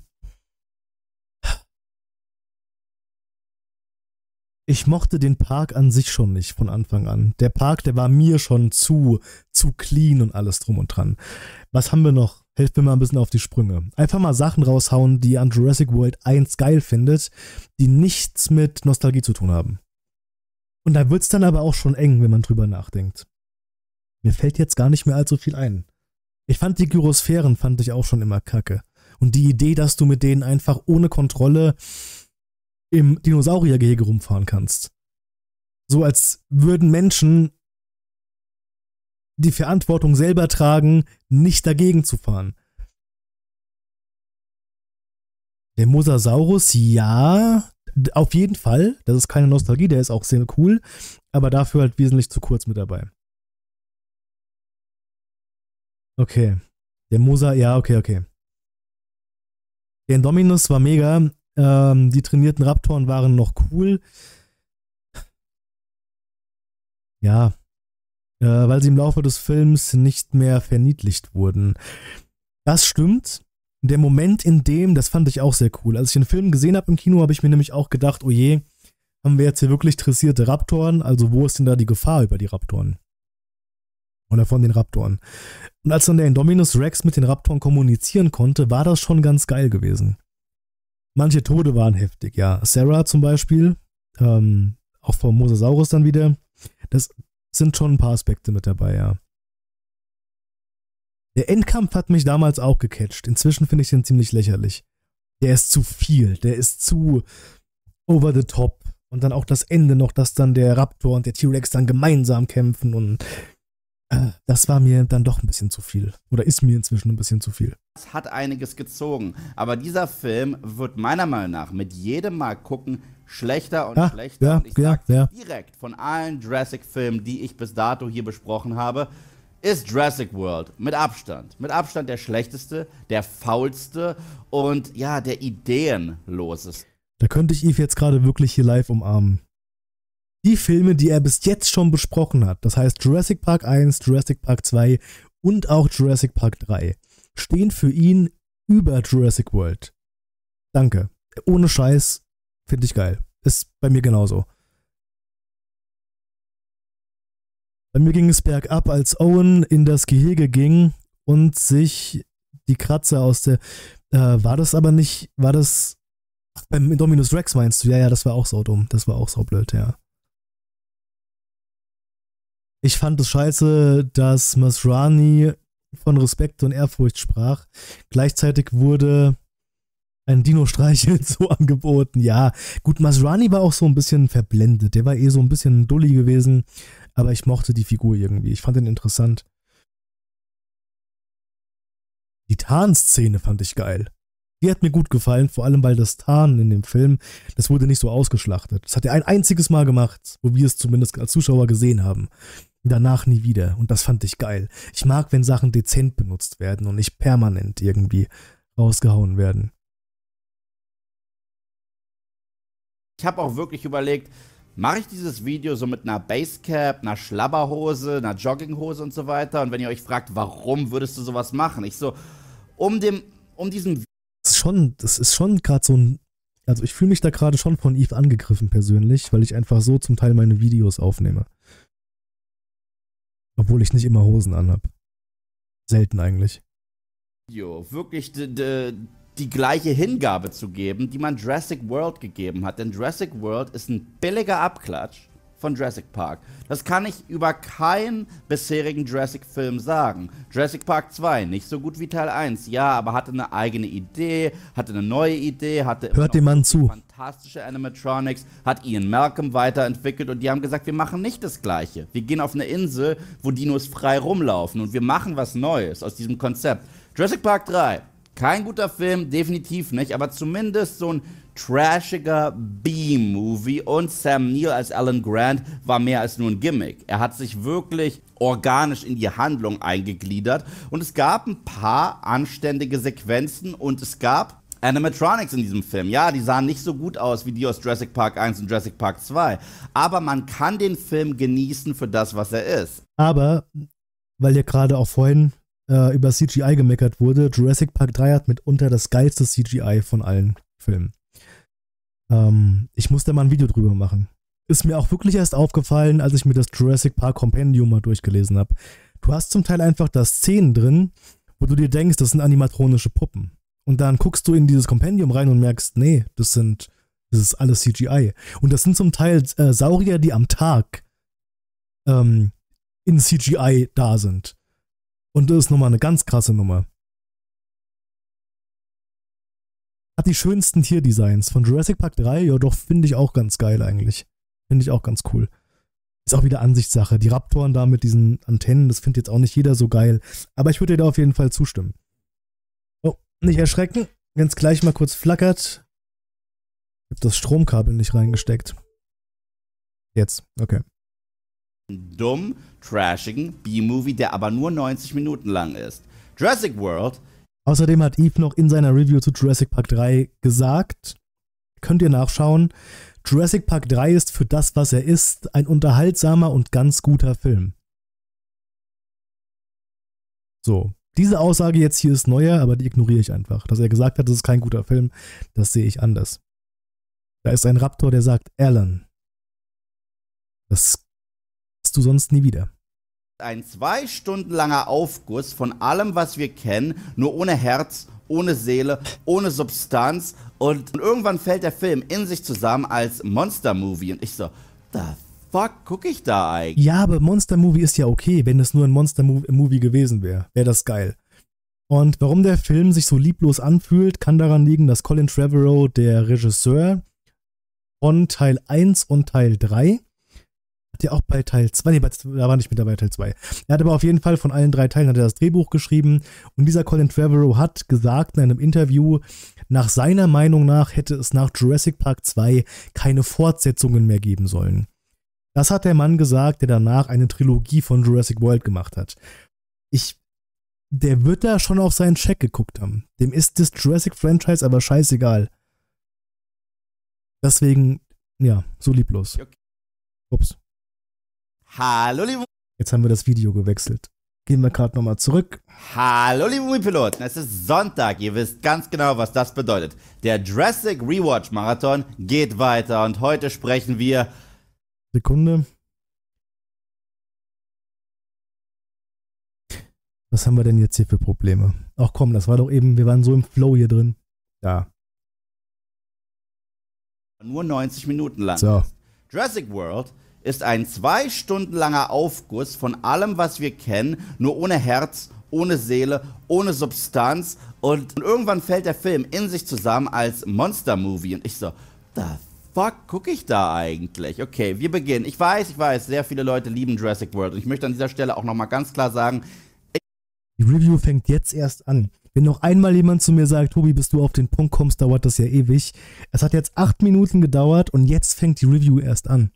Speaker 1: ich mochte den Park an sich schon nicht von Anfang an. Der Park, der war mir schon zu, zu clean und alles drum und dran. Was haben wir noch? Helft mir mal ein bisschen auf die Sprünge. Einfach mal Sachen raushauen, die ihr an Jurassic World eins geil findet, die nichts mit Nostalgie zu tun haben. Und da wird's dann aber auch schon eng, wenn man drüber nachdenkt. Mir fällt jetzt gar nicht mehr allzu viel ein. Ich fand die Gyrosphären, fand ich auch schon immer kacke. Und die Idee, dass du mit denen einfach ohne Kontrolle im Dinosauriergehege rumfahren kannst. So als würden Menschen die Verantwortung selber tragen, nicht dagegen zu fahren. Der Mosasaurus, ja, auf jeden Fall. Das ist keine Nostalgie, der ist auch sehr cool, aber dafür halt wesentlich zu kurz mit dabei. Okay. Der Mosa, ja, okay, okay. Der Indominus war mega. Ähm, die trainierten Raptoren waren noch cool. Ja. Äh, weil sie im Laufe des Films nicht mehr verniedlicht wurden. Das stimmt. Der Moment in dem, das fand ich auch sehr cool. Als ich den Film gesehen habe im Kino, habe ich mir nämlich auch gedacht, oh je, haben wir jetzt hier wirklich dressierte Raptoren? Also wo ist denn da die Gefahr über die Raptoren? Oder von den Raptoren? Und als dann der Indominus Rex mit den Raptoren kommunizieren konnte, war das schon ganz geil gewesen. Manche Tode waren heftig, ja. Sarah zum Beispiel, ähm, auch vom Mosasaurus dann wieder. Das sind schon ein paar Aspekte mit dabei, ja. Der Endkampf hat mich damals auch gecatcht. Inzwischen finde ich den ziemlich lächerlich. Der ist zu viel, der ist zu over the top. Und dann auch das Ende noch, dass dann der Raptor und der T-Rex dann gemeinsam kämpfen und Das war mir dann doch ein bisschen zu viel. Oder ist mir inzwischen ein bisschen zu viel.
Speaker 2: Es hat einiges gezogen. Aber dieser Film wird meiner Meinung nach mit jedem Mal gucken schlechter und
Speaker 1: ah,
Speaker 2: schlechter.
Speaker 1: Ja,
Speaker 2: und ich
Speaker 1: ja,
Speaker 2: sag
Speaker 1: ja.
Speaker 2: direkt von allen Jurassic-Filmen, die ich bis dato hier besprochen habe, ist Jurassic World mit Abstand. Mit Abstand der schlechteste, der faulste und ja, der ideenloseste.
Speaker 1: Da könnte ich Yves jetzt gerade wirklich hier live umarmen. Die Filme, die er bis jetzt schon besprochen hat, das heißt Jurassic Park eins, Jurassic Park zwei und auch Jurassic Park drei, stehen für ihn über Jurassic World. Danke. Ohne Scheiß, finde ich geil. Ist bei mir genauso. Bei mir ging es bergab, als Owen in das Gehege ging und sich die Kratzer aus der... Äh, war das aber nicht... War das... Ach, beim Indominus Rex meinst du? Ja, ja, das war auch so dumm. Das war auch so blöd, ja. Ich fand es scheiße, dass Masrani von Respekt und Ehrfurcht sprach. Gleichzeitig wurde ein Dino-Streichel so angeboten. Ja, gut, Masrani war auch so ein bisschen verblendet. Der war eh so ein bisschen dulli gewesen. Aber ich mochte die Figur irgendwie. Ich fand ihn interessant. Die Tarn-Szene fand ich geil. Die hat mir gut gefallen, vor allem weil das Tarn in dem Film, das wurde nicht so ausgeschlachtet. Das hat er ein einziges Mal gemacht, wo wir es zumindest als Zuschauer gesehen haben. Danach nie wieder. Und das fand ich geil. Ich mag, wenn Sachen dezent benutzt werden und nicht permanent irgendwie rausgehauen werden.
Speaker 2: Ich habe auch wirklich überlegt, mache ich dieses Video so mit einer Basecap, einer Schlabberhose, einer Jogginghose und so weiter? Und wenn ihr euch fragt, warum würdest du sowas machen? Ich so, um dem, um diesem...
Speaker 1: Das ist schon, das ist schon gerade so ein... Also ich fühle mich da gerade schon von Yves angegriffen persönlich, weil ich einfach so zum Teil meine Videos aufnehme. Obwohl ich nicht immer Hosen anhab. Selten eigentlich.
Speaker 2: Video wirklich die, die, die gleiche Hingabe zu geben, die man Jurassic World gegeben hat. Denn Jurassic World ist ein billiger Abklatsch von Jurassic Park. Das kann ich über keinen bisherigen Jurassic-Film sagen. Jurassic Park zwei, nicht so gut wie Teil eins, ja, aber hatte eine eigene Idee, hatte eine neue Idee, hatte
Speaker 1: Hört dem Mann zu.
Speaker 2: fantastische Animatronics, hat Ian Malcolm weiterentwickelt und die haben gesagt, wir machen nicht das Gleiche. Wir gehen auf eine Insel, wo Dinos frei rumlaufen und wir machen was Neues aus diesem Konzept. Jurassic Park drei, kein guter Film, definitiv nicht, aber zumindest so ein trashiger B-Movie und Sam Neill als Alan Grant war mehr als nur ein Gimmick. Er hat sich wirklich organisch in die Handlung eingegliedert und es gab ein paar anständige Sequenzen und es gab Animatronics in diesem Film. Ja, die sahen nicht so gut aus wie die aus Jurassic Park eins und Jurassic Park zwei, aber man kann den Film genießen für das, was er ist.
Speaker 1: Aber, weil ja gerade auch vorhin äh, über C G I gemeckert wurde, Jurassic Park drei hat mitunter das geilste C G I von allen Filmen. Ähm, ich muss da mal ein Video drüber machen. Ist mir auch wirklich erst aufgefallen, als ich mir das Jurassic Park Compendium mal durchgelesen habe. Du hast zum Teil einfach da Szenen drin, wo du dir denkst, das sind animatronische Puppen. Und dann guckst du in dieses Kompendium rein und merkst, nee, das sind, das ist alles C G I. Und das sind zum Teil äh, Saurier, die am Tag ähm, in C G I da sind. Und das ist nochmal eine ganz krasse Nummer. Hat die schönsten Tierdesigns von Jurassic Park drei, ja doch, finde ich auch ganz geil eigentlich. Finde ich auch ganz cool. Ist auch wieder Ansichtssache. Die Raptoren da mit diesen Antennen, das findet jetzt auch nicht jeder so geil. Aber ich würde dir da auf jeden Fall zustimmen. Oh, nicht erschrecken, wenn es gleich mal kurz flackert. Ich habe das Stromkabel nicht reingesteckt. Jetzt, okay.
Speaker 2: Dumm, trashigen B-Movie, der aber nur neunzig Minuten lang ist. Jurassic World.
Speaker 1: Außerdem hat Yves noch in seiner Review zu Jurassic Park drei gesagt, könnt ihr nachschauen, Jurassic Park drei ist für das, was er ist, ein unterhaltsamer und ganz guter Film. So, diese Aussage jetzt hier ist neuer, aber die ignoriere ich einfach. Dass er gesagt hat, das ist kein guter Film, das sehe ich anders. Da ist ein Raptor, der sagt, Alan, das hast du sonst nie wieder.
Speaker 2: Ein zwei Stunden langer Aufguss von allem, was wir kennen, nur ohne Herz, ohne Seele, ohne Substanz und irgendwann fällt der Film in sich zusammen als Monster-Movie und ich so, the fuck gucke ich da eigentlich?
Speaker 1: Ja, aber Monster-Movie ist ja okay, wenn es nur ein Monster-Movie gewesen wäre, wäre das geil. Und warum der Film sich so lieblos anfühlt, kann daran liegen, dass Colin Trevorrow, der Regisseur von Teil eins und Teil drei, Hat ja auch bei Teil zwei, nee, da war nicht mit dabei Teil zwei. Er hat aber auf jeden Fall von allen drei Teilen hat er das Drehbuch geschrieben und dieser Colin Trevorrow hat gesagt in einem Interview, nach seiner Meinung nach hätte es nach Jurassic Park zwei keine Fortsetzungen mehr geben sollen. Das hat der Mann gesagt, der danach eine Trilogie von Jurassic World gemacht hat. Ich, der wird da schon auf seinen Check geguckt haben. Dem ist das Jurassic-Franchise aber scheißegal. Deswegen, ja, so lieblos. Ups.
Speaker 2: Hallo, liebe.
Speaker 1: Jetzt haben wir das Video gewechselt. Gehen wir gerade nochmal zurück.
Speaker 2: Hallo, liebe Moviepiloten. Es ist Sonntag. Ihr wisst ganz genau, was das bedeutet. Der Jurassic Rewatch Marathon geht weiter und heute sprechen wir.
Speaker 1: Sekunde. Was haben wir denn jetzt hier für Probleme? Ach komm, das war doch eben, wir waren so im Flow hier drin. Ja.
Speaker 2: Nur neunzig Minuten lang.
Speaker 1: So.
Speaker 2: Jurassic World ist ein zwei Stunden langer Aufguss von allem, was wir kennen, nur ohne Herz, ohne Seele, ohne Substanz. Und irgendwann fällt der Film in sich zusammen als Monster-Movie. Und ich so, the fuck gucke ich da eigentlich? Okay, wir beginnen. Ich weiß, ich weiß, sehr viele Leute lieben Jurassic World. Und ich möchte an dieser Stelle auch nochmal ganz klar sagen,
Speaker 1: die Review fängt jetzt erst an. Wenn noch einmal jemand zu mir sagt, Tobi, bis du auf den Punkt kommst, dauert das ja ewig. Es hat jetzt acht Minuten gedauert und jetzt fängt die Review erst an.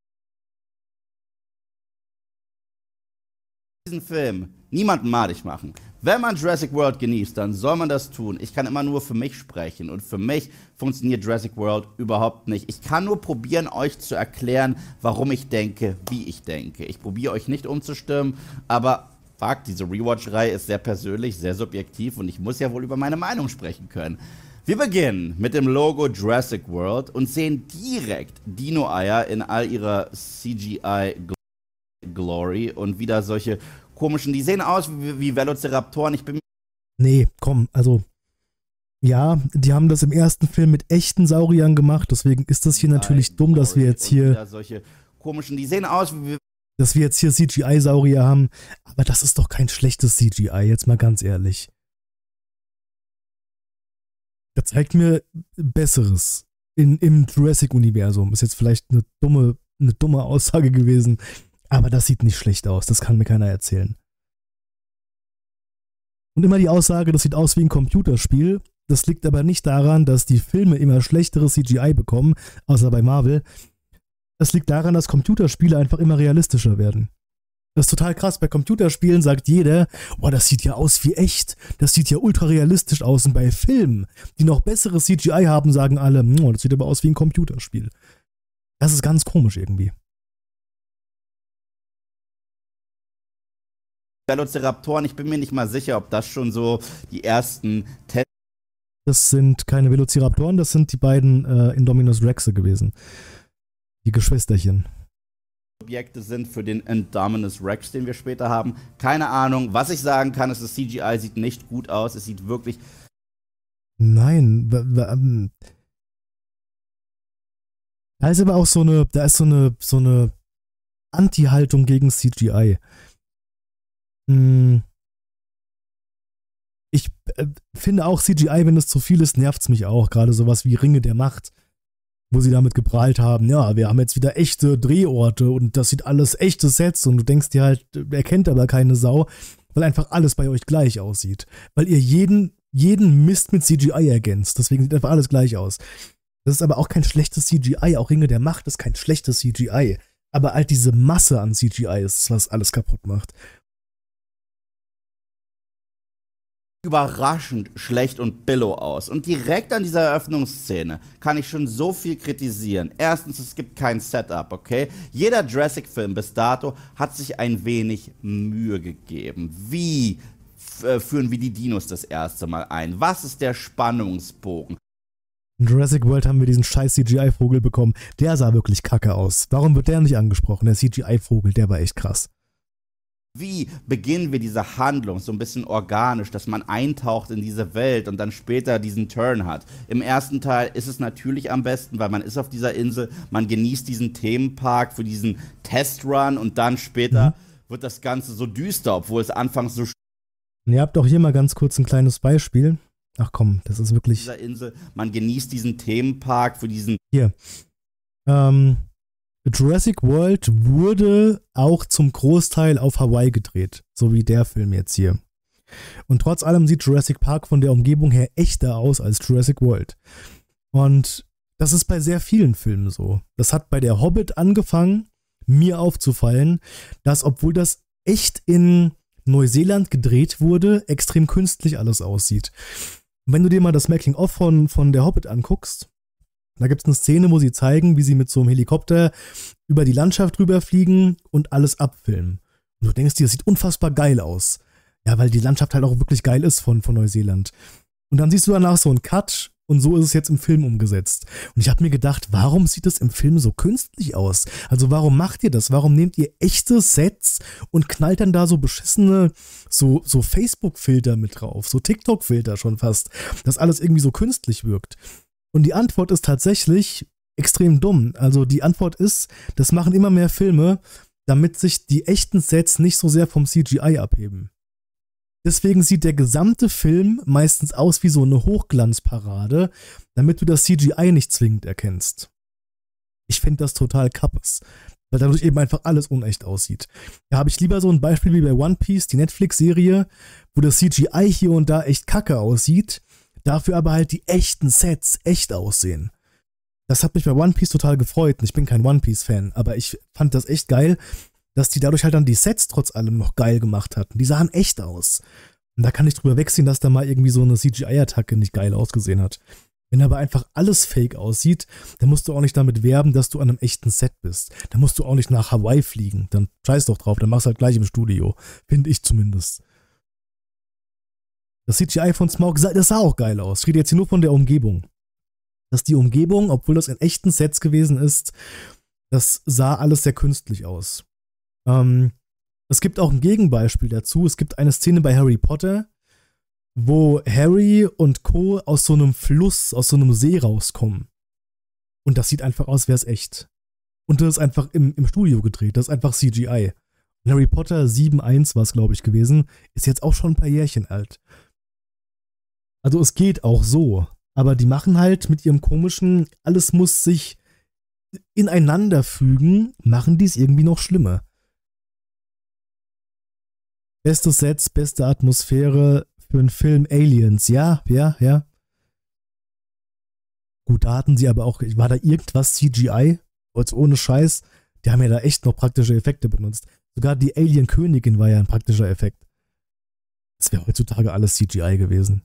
Speaker 2: Diesen Film niemanden madig machen. Wenn man Jurassic World genießt, dann soll man das tun. Ich kann immer nur für mich sprechen und für mich funktioniert Jurassic World überhaupt nicht. Ich kann nur probieren, euch zu erklären, warum ich denke, wie ich denke. Ich probiere euch nicht umzustimmen, aber fuck, diese Rewatch-Reihe ist sehr persönlich, sehr subjektiv und ich muss ja wohl über meine Meinung sprechen können. Wir beginnen mit dem Logo Jurassic World und sehen direkt Dino-Eier in all ihrer C G I-Glory und wieder solche komischen, die sehen aus wie, wie Velociraptoren. Ich bin
Speaker 1: Nee, komm, also ja, die haben das im ersten Film mit echten Sauriern gemacht, deswegen ist das hier natürlich dumm, dass wir jetzt hier
Speaker 2: solche komischen, die sehen aus wie
Speaker 1: dass wir jetzt hier C G I-Saurier haben, aber das ist doch kein schlechtes C G I, jetzt mal ganz ehrlich. Das zeigt mir Besseres in, im Jurassic-Universum. Ist jetzt vielleicht eine dumme, eine dumme Aussage gewesen, aber das sieht nicht schlecht aus, das kann mir keiner erzählen. Und immer die Aussage, das sieht aus wie ein Computerspiel, das liegt aber nicht daran, dass die Filme immer schlechtere C G I bekommen, außer bei Marvel. Das liegt daran, dass Computerspiele einfach immer realistischer werden. Das ist total krass. Bei Computerspielen sagt jeder, oh, das sieht ja aus wie echt. Das sieht ja ultra realistisch aus. Und bei Filmen, die noch bessere C G I haben, sagen alle, oh, das sieht aber aus wie ein Computerspiel. Das ist ganz komisch irgendwie.
Speaker 2: Velociraptoren, ich bin mir nicht mal sicher, ob das schon so die ersten Tests.
Speaker 1: Das sind keine Velociraptoren, das sind die beiden äh, Indominus Rexe gewesen. Die Geschwisterchen.
Speaker 2: Objekte sind für den Indominus Rex, den wir später haben. Keine Ahnung. Was ich sagen kann, ist, das C G I sieht nicht gut aus. Es sieht wirklich...
Speaker 1: Nein. Da ist aber auch so eine, da ist so eine, so eine Anti-Haltung gegen C G I. Hm. Ich äh, finde auch C G I, wenn es zu viel ist, nervt es mich auch. Gerade sowas wie Ringe der Macht, wo sie damit geprahlt haben, ja, wir haben jetzt wieder echte Drehorte und das sieht alles echte Sets und du denkst dir halt, erkennt aber keine Sau, weil einfach alles bei euch gleich aussieht. Weil ihr jeden, jeden Mist mit C G I ergänzt, deswegen sieht einfach alles gleich aus. Das ist aber auch kein schlechtes C G I, auch Ringe der Macht ist kein schlechtes C G I, aber halt diese Masse an C G I ist es, was alles kaputt macht.
Speaker 2: Überraschend schlecht und billow aus. Und direkt an dieser Eröffnungsszene kann ich schon so viel kritisieren. Erstens, es gibt kein Setup, okay? Jeder Jurassic-Film bis dato hat sich ein wenig Mühe gegeben. Wie äh, führen wir die Dinos das erste Mal ein? Was ist der Spannungsbogen?
Speaker 1: In Jurassic World haben wir diesen scheiß C G I-Vogel bekommen. Der sah wirklich kacke aus. Warum wird der nicht angesprochen? Der C G I-Vogel, der war echt krass.
Speaker 2: Wie beginnen wir diese Handlung so ein bisschen organisch, dass man eintaucht in diese Welt und dann später diesen Turn hat? Im ersten Teil ist es natürlich am besten, weil man ist auf dieser Insel, man genießt diesen Themenpark für diesen Testrun und dann später mhm. wird das Ganze so düster, obwohl es anfangs so...
Speaker 1: Und ihr habt auch hier mal ganz kurz ein kleines Beispiel. Ach komm, das ist wirklich...
Speaker 2: Dieser Insel, man genießt diesen Themenpark für diesen...
Speaker 1: Hier. Ähm... Jurassic World wurde auch zum Großteil auf Hawaii gedreht, so wie der Film jetzt hier. Und trotz allem sieht Jurassic Park von der Umgebung her echter aus als Jurassic World. Und das ist bei sehr vielen Filmen so. Das hat bei der Hobbit angefangen, mir aufzufallen, dass, obwohl das echt in Neuseeland gedreht wurde, extrem künstlich alles aussieht. Und wenn du dir mal das Making-of von, von der Hobbit anguckst, da gibt es eine Szene, wo sie zeigen, wie sie mit so einem Helikopter über die Landschaft drüber fliegen und alles abfilmen. Und du denkst dir, das sieht unfassbar geil aus. Ja, weil die Landschaft halt auch wirklich geil ist von, von Neuseeland. Und dann siehst du danach so einen Cut und so ist es jetzt im Film umgesetzt. Und ich habe mir gedacht, warum sieht das im Film so künstlich aus? Also warum macht ihr das? Warum nehmt ihr echte Sets und knallt dann da so beschissene so, so Facebook-Filter mit drauf, so TikTok-Filter schon fast, dass alles irgendwie so künstlich wirkt? Und die Antwort ist tatsächlich extrem dumm. Also die Antwort ist, das machen immer mehr Filme, damit sich die echten Sets nicht so sehr vom C G I abheben. Deswegen sieht der gesamte Film meistens aus wie so eine Hochglanzparade, damit du das C G I nicht zwingend erkennst. Ich finde das total kappes, weil dadurch eben einfach alles unecht aussieht. Da habe ich lieber so ein Beispiel wie bei One Piece, die Netflix-Serie, wo das C G I hier und da echt kacke aussieht, dafür aber halt die echten Sets echt aussehen. Das hat mich bei One Piece total gefreut. Ich bin kein One Piece-Fan, aber ich fand das echt geil, dass die dadurch halt dann die Sets trotz allem noch geil gemacht hatten. Die sahen echt aus. Und da kann ich drüber wegsehen, dass da mal irgendwie so eine C G I-Attacke nicht geil ausgesehen hat. Wenn aber einfach alles fake aussieht, dann musst du auch nicht damit werben, dass du an einem echten Set bist. Dann musst du auch nicht nach Hawaii fliegen. Dann scheiß doch drauf, dann machst du halt gleich im Studio. Finde ich zumindest. Das C G I von Smaug, das sah auch geil aus. Ich rede jetzt hier nur von der Umgebung. Dass die Umgebung, obwohl das in echten Sets gewesen ist, das sah alles sehr künstlich aus. Ähm, es gibt auch ein Gegenbeispiel dazu. Es gibt eine Szene bei Harry Potter, wo Harry und Co. aus so einem Fluss, aus so einem See rauskommen. Und das sieht einfach aus, wäre es echt. Und das ist einfach im, im Studio gedreht. Das ist einfach C G I. Und Harry Potter sieben eins war es, glaube ich, gewesen. Ist jetzt auch schon ein paar Jährchen alt. Also es geht auch so. Aber die machen halt mit ihrem komischen, alles muss sich ineinander fügen, machen die es irgendwie noch schlimmer. Beste Sets, beste Atmosphäre für einen Film Aliens. Ja, ja, ja. Gut, da hatten sie aber auch, war da irgendwas C G I? Jetzt ohne Scheiß, die haben ja da echt noch praktische Effekte benutzt. Sogar die Alien-Königin war ja ein praktischer Effekt. Das wäre heutzutage alles C G I gewesen.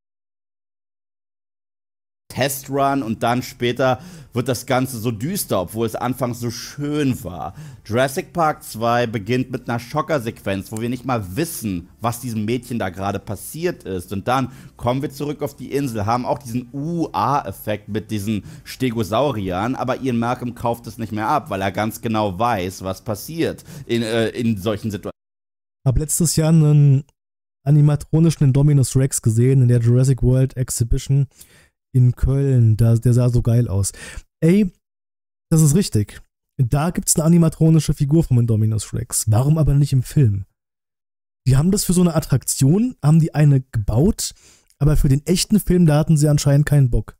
Speaker 2: Testrun und dann später wird das Ganze so düster, obwohl es anfangs so schön war. Jurassic Park zwei beginnt mit einer Schockersequenz, wo wir nicht mal wissen, was diesem Mädchen da gerade passiert ist. Und dann kommen wir zurück auf die Insel, haben auch diesen U A-Effekt mit diesen Stegosauriern, aber Ian Malcolm kauft es nicht mehr ab, weil er ganz genau weiß, was passiert in, äh, in solchen Situationen.
Speaker 1: Ich habe letztes Jahr einen animatronischen Indominus Rex gesehen in der Jurassic World Exhibition in Köln, da, der sah so geil aus. Ey, das ist richtig. Da gibt's eine animatronische Figur vom Indominus Rex. Warum aber nicht im Film? Die haben das für so eine Attraktion, haben die eine gebaut, aber für den echten Film, da hatten sie anscheinend keinen Bock.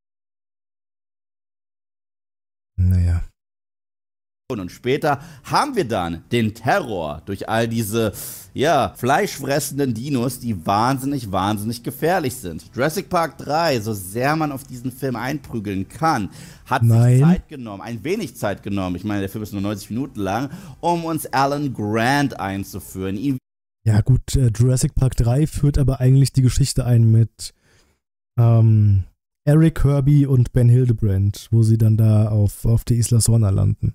Speaker 1: Naja.
Speaker 2: Und später haben wir dann den Terror durch all diese, ja, fleischfressenden Dinos, die wahnsinnig, wahnsinnig gefährlich sind. Jurassic Park drei, so sehr man auf diesen Film einprügeln kann, hat
Speaker 1: Nein.
Speaker 2: sich Zeit genommen, ein wenig Zeit genommen, ich meine, der Film ist nur neunzig Minuten lang, um uns Alan Grant einzuführen. Ihn
Speaker 1: Ja gut, äh, Jurassic Park drei führt aber eigentlich die Geschichte ein mit ähm, Eric Kirby und Ben Hildebrand, wo sie dann da auf, auf der Isla Sorna landen.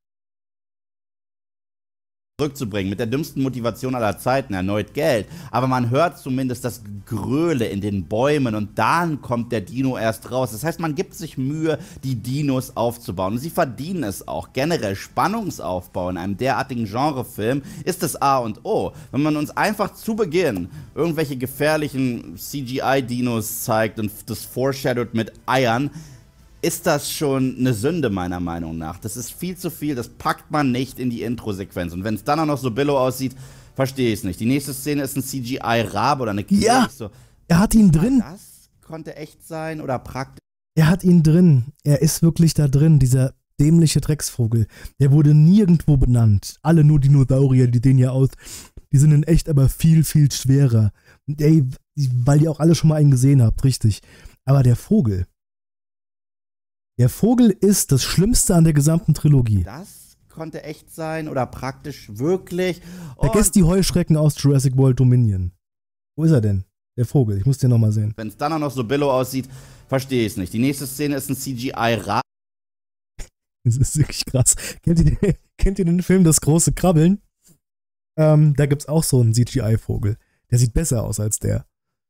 Speaker 2: Zurückzubringen, mit der dümmsten Motivation aller Zeiten, erneut Geld. Aber man hört zumindest das Gröle in den Bäumen und dann kommt der Dino erst raus. Das heißt, man gibt sich Mühe, die Dinos aufzubauen. Und sie verdienen es auch. Generell Spannungsaufbau in einem derartigen Genrefilm ist das A und O. Wenn man uns einfach zu Beginn irgendwelche gefährlichen C G I-Dinos zeigt und das foreshadowt mit Eiern, ist das schon eine Sünde, meiner Meinung nach. Das ist viel zu viel, das packt man nicht in die Intro-Sequenz. Und wenn es dann auch noch so billow aussieht, verstehe ich es nicht. Die nächste Szene ist ein C G I-Rabe oder eine Kiste.
Speaker 1: Ja,
Speaker 2: so,
Speaker 1: er hat ihn drin.
Speaker 2: Das konnte echt sein oder praktisch.
Speaker 1: Er hat ihn drin. Er ist wirklich da drin. Dieser dämliche Drecksvogel. Der wurde nirgendwo benannt. Alle nur Dinosaurier, die sehen ja aus. Die sind in echt aber viel, viel schwerer. Ey, weil ihr auch alle schon mal einen gesehen habt, richtig. Aber der Vogel. Der Vogel ist das Schlimmste an der gesamten Trilogie.
Speaker 2: Das konnte echt sein oder praktisch wirklich.
Speaker 1: Vergesst die Heuschrecken aus Jurassic World Dominion. Wo ist er denn? Der Vogel, ich muss den nochmal sehen.
Speaker 2: Wenn es dann auch noch so billow aussieht, verstehe ich es nicht. Die nächste Szene ist ein C G I-Rad.
Speaker 1: Das ist wirklich krass. Kennt ihr, den, kennt ihr den Film Das große Krabbeln? Ähm, da gibt's auch so einen C G I-Vogel. Der sieht besser aus als der.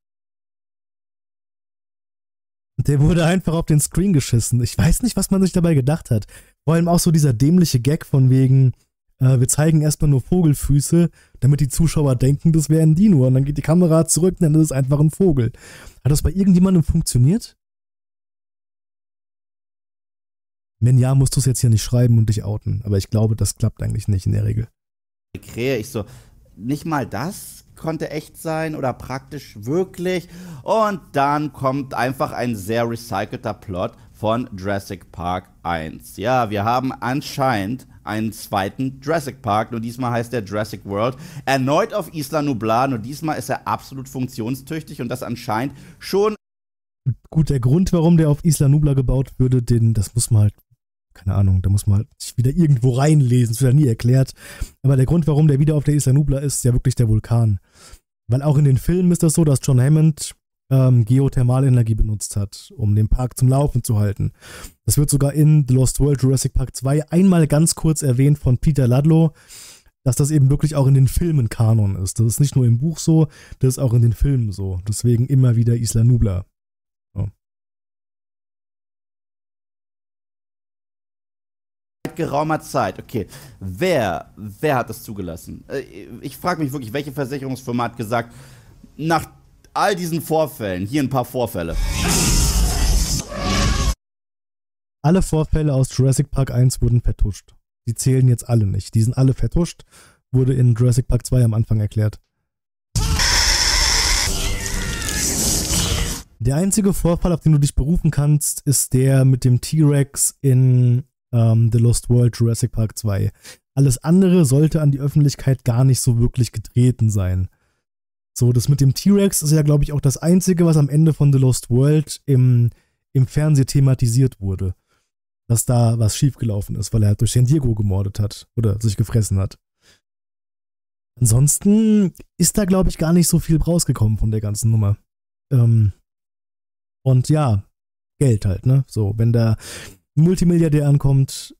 Speaker 1: Der wurde einfach auf den Screen geschissen. Ich weiß nicht, was man sich dabei gedacht hat. Vor allem auch so dieser dämliche Gag von wegen, äh, wir zeigen erstmal nur Vogelfüße, damit die Zuschauer denken, das wäre ein Dino. Und dann geht die Kamera zurück und dann ist es einfach ein Vogel. Hat das bei irgendjemandem funktioniert? Wenn ja, musst du es jetzt hier nicht schreiben und dich outen. Aber ich glaube, das klappt eigentlich nicht in der Regel.
Speaker 2: Krähe, ich so, nicht mal das konnte echt sein oder praktisch wirklich. Und dann kommt einfach ein sehr recycelter Plot von Jurassic Park eins. Ja, wir haben anscheinend einen zweiten Jurassic Park, nur diesmal heißt der Jurassic World. Erneut auf Isla Nublar, nur diesmal ist er absolut funktionstüchtig und das anscheinend schon.
Speaker 1: Gut, der Grund, warum der auf Isla Nublar gebaut würde, den, das muss man halt, keine Ahnung, da muss man halt sich wieder irgendwo reinlesen, das wird ja nie erklärt. Aber der Grund, warum der wieder auf der Isla Nublar ist, ist ja wirklich der Vulkan. Weil auch in den Filmen ist das so, dass John Hammond ähm, Geothermalenergie benutzt hat, um den Park zum Laufen zu halten. Das wird sogar in The Lost World Jurassic Park zwei einmal ganz kurz erwähnt von Peter Ludlow, dass das eben wirklich auch in den Filmen Kanon ist. Das ist nicht nur im Buch so, das ist auch in den Filmen so. Deswegen immer wieder Isla Nublar. So.
Speaker 2: Geraumer Zeit. Okay, wer, wer hat das zugelassen? Ich frage mich wirklich, welche Versicherungsfirma hat gesagt, nach all diesen Vorfällen, hier ein paar Vorfälle.
Speaker 1: Alle Vorfälle aus Jurassic Park eins wurden vertuscht. Die zählen jetzt alle nicht. Die sind alle vertuscht, wurde in Jurassic Park zwei am Anfang erklärt. Der einzige Vorfall, auf den du dich berufen kannst, ist der mit dem T-Rex in um, The Lost World Jurassic Park zwei. Alles andere sollte an die Öffentlichkeit gar nicht so wirklich getreten sein. So, das mit dem T-Rex ist ja, glaube ich, auch das Einzige, was am Ende von The Lost World im, im Fernsehen thematisiert wurde. Dass da was schiefgelaufen ist, weil er durch San Diego gemordet hat oder sich gefressen hat. Ansonsten ist da, glaube ich, gar nicht so viel rausgekommen von der ganzen Nummer. Ähm, und ja, Geld halt, ne? So, wenn da Multimilliardär ankommt.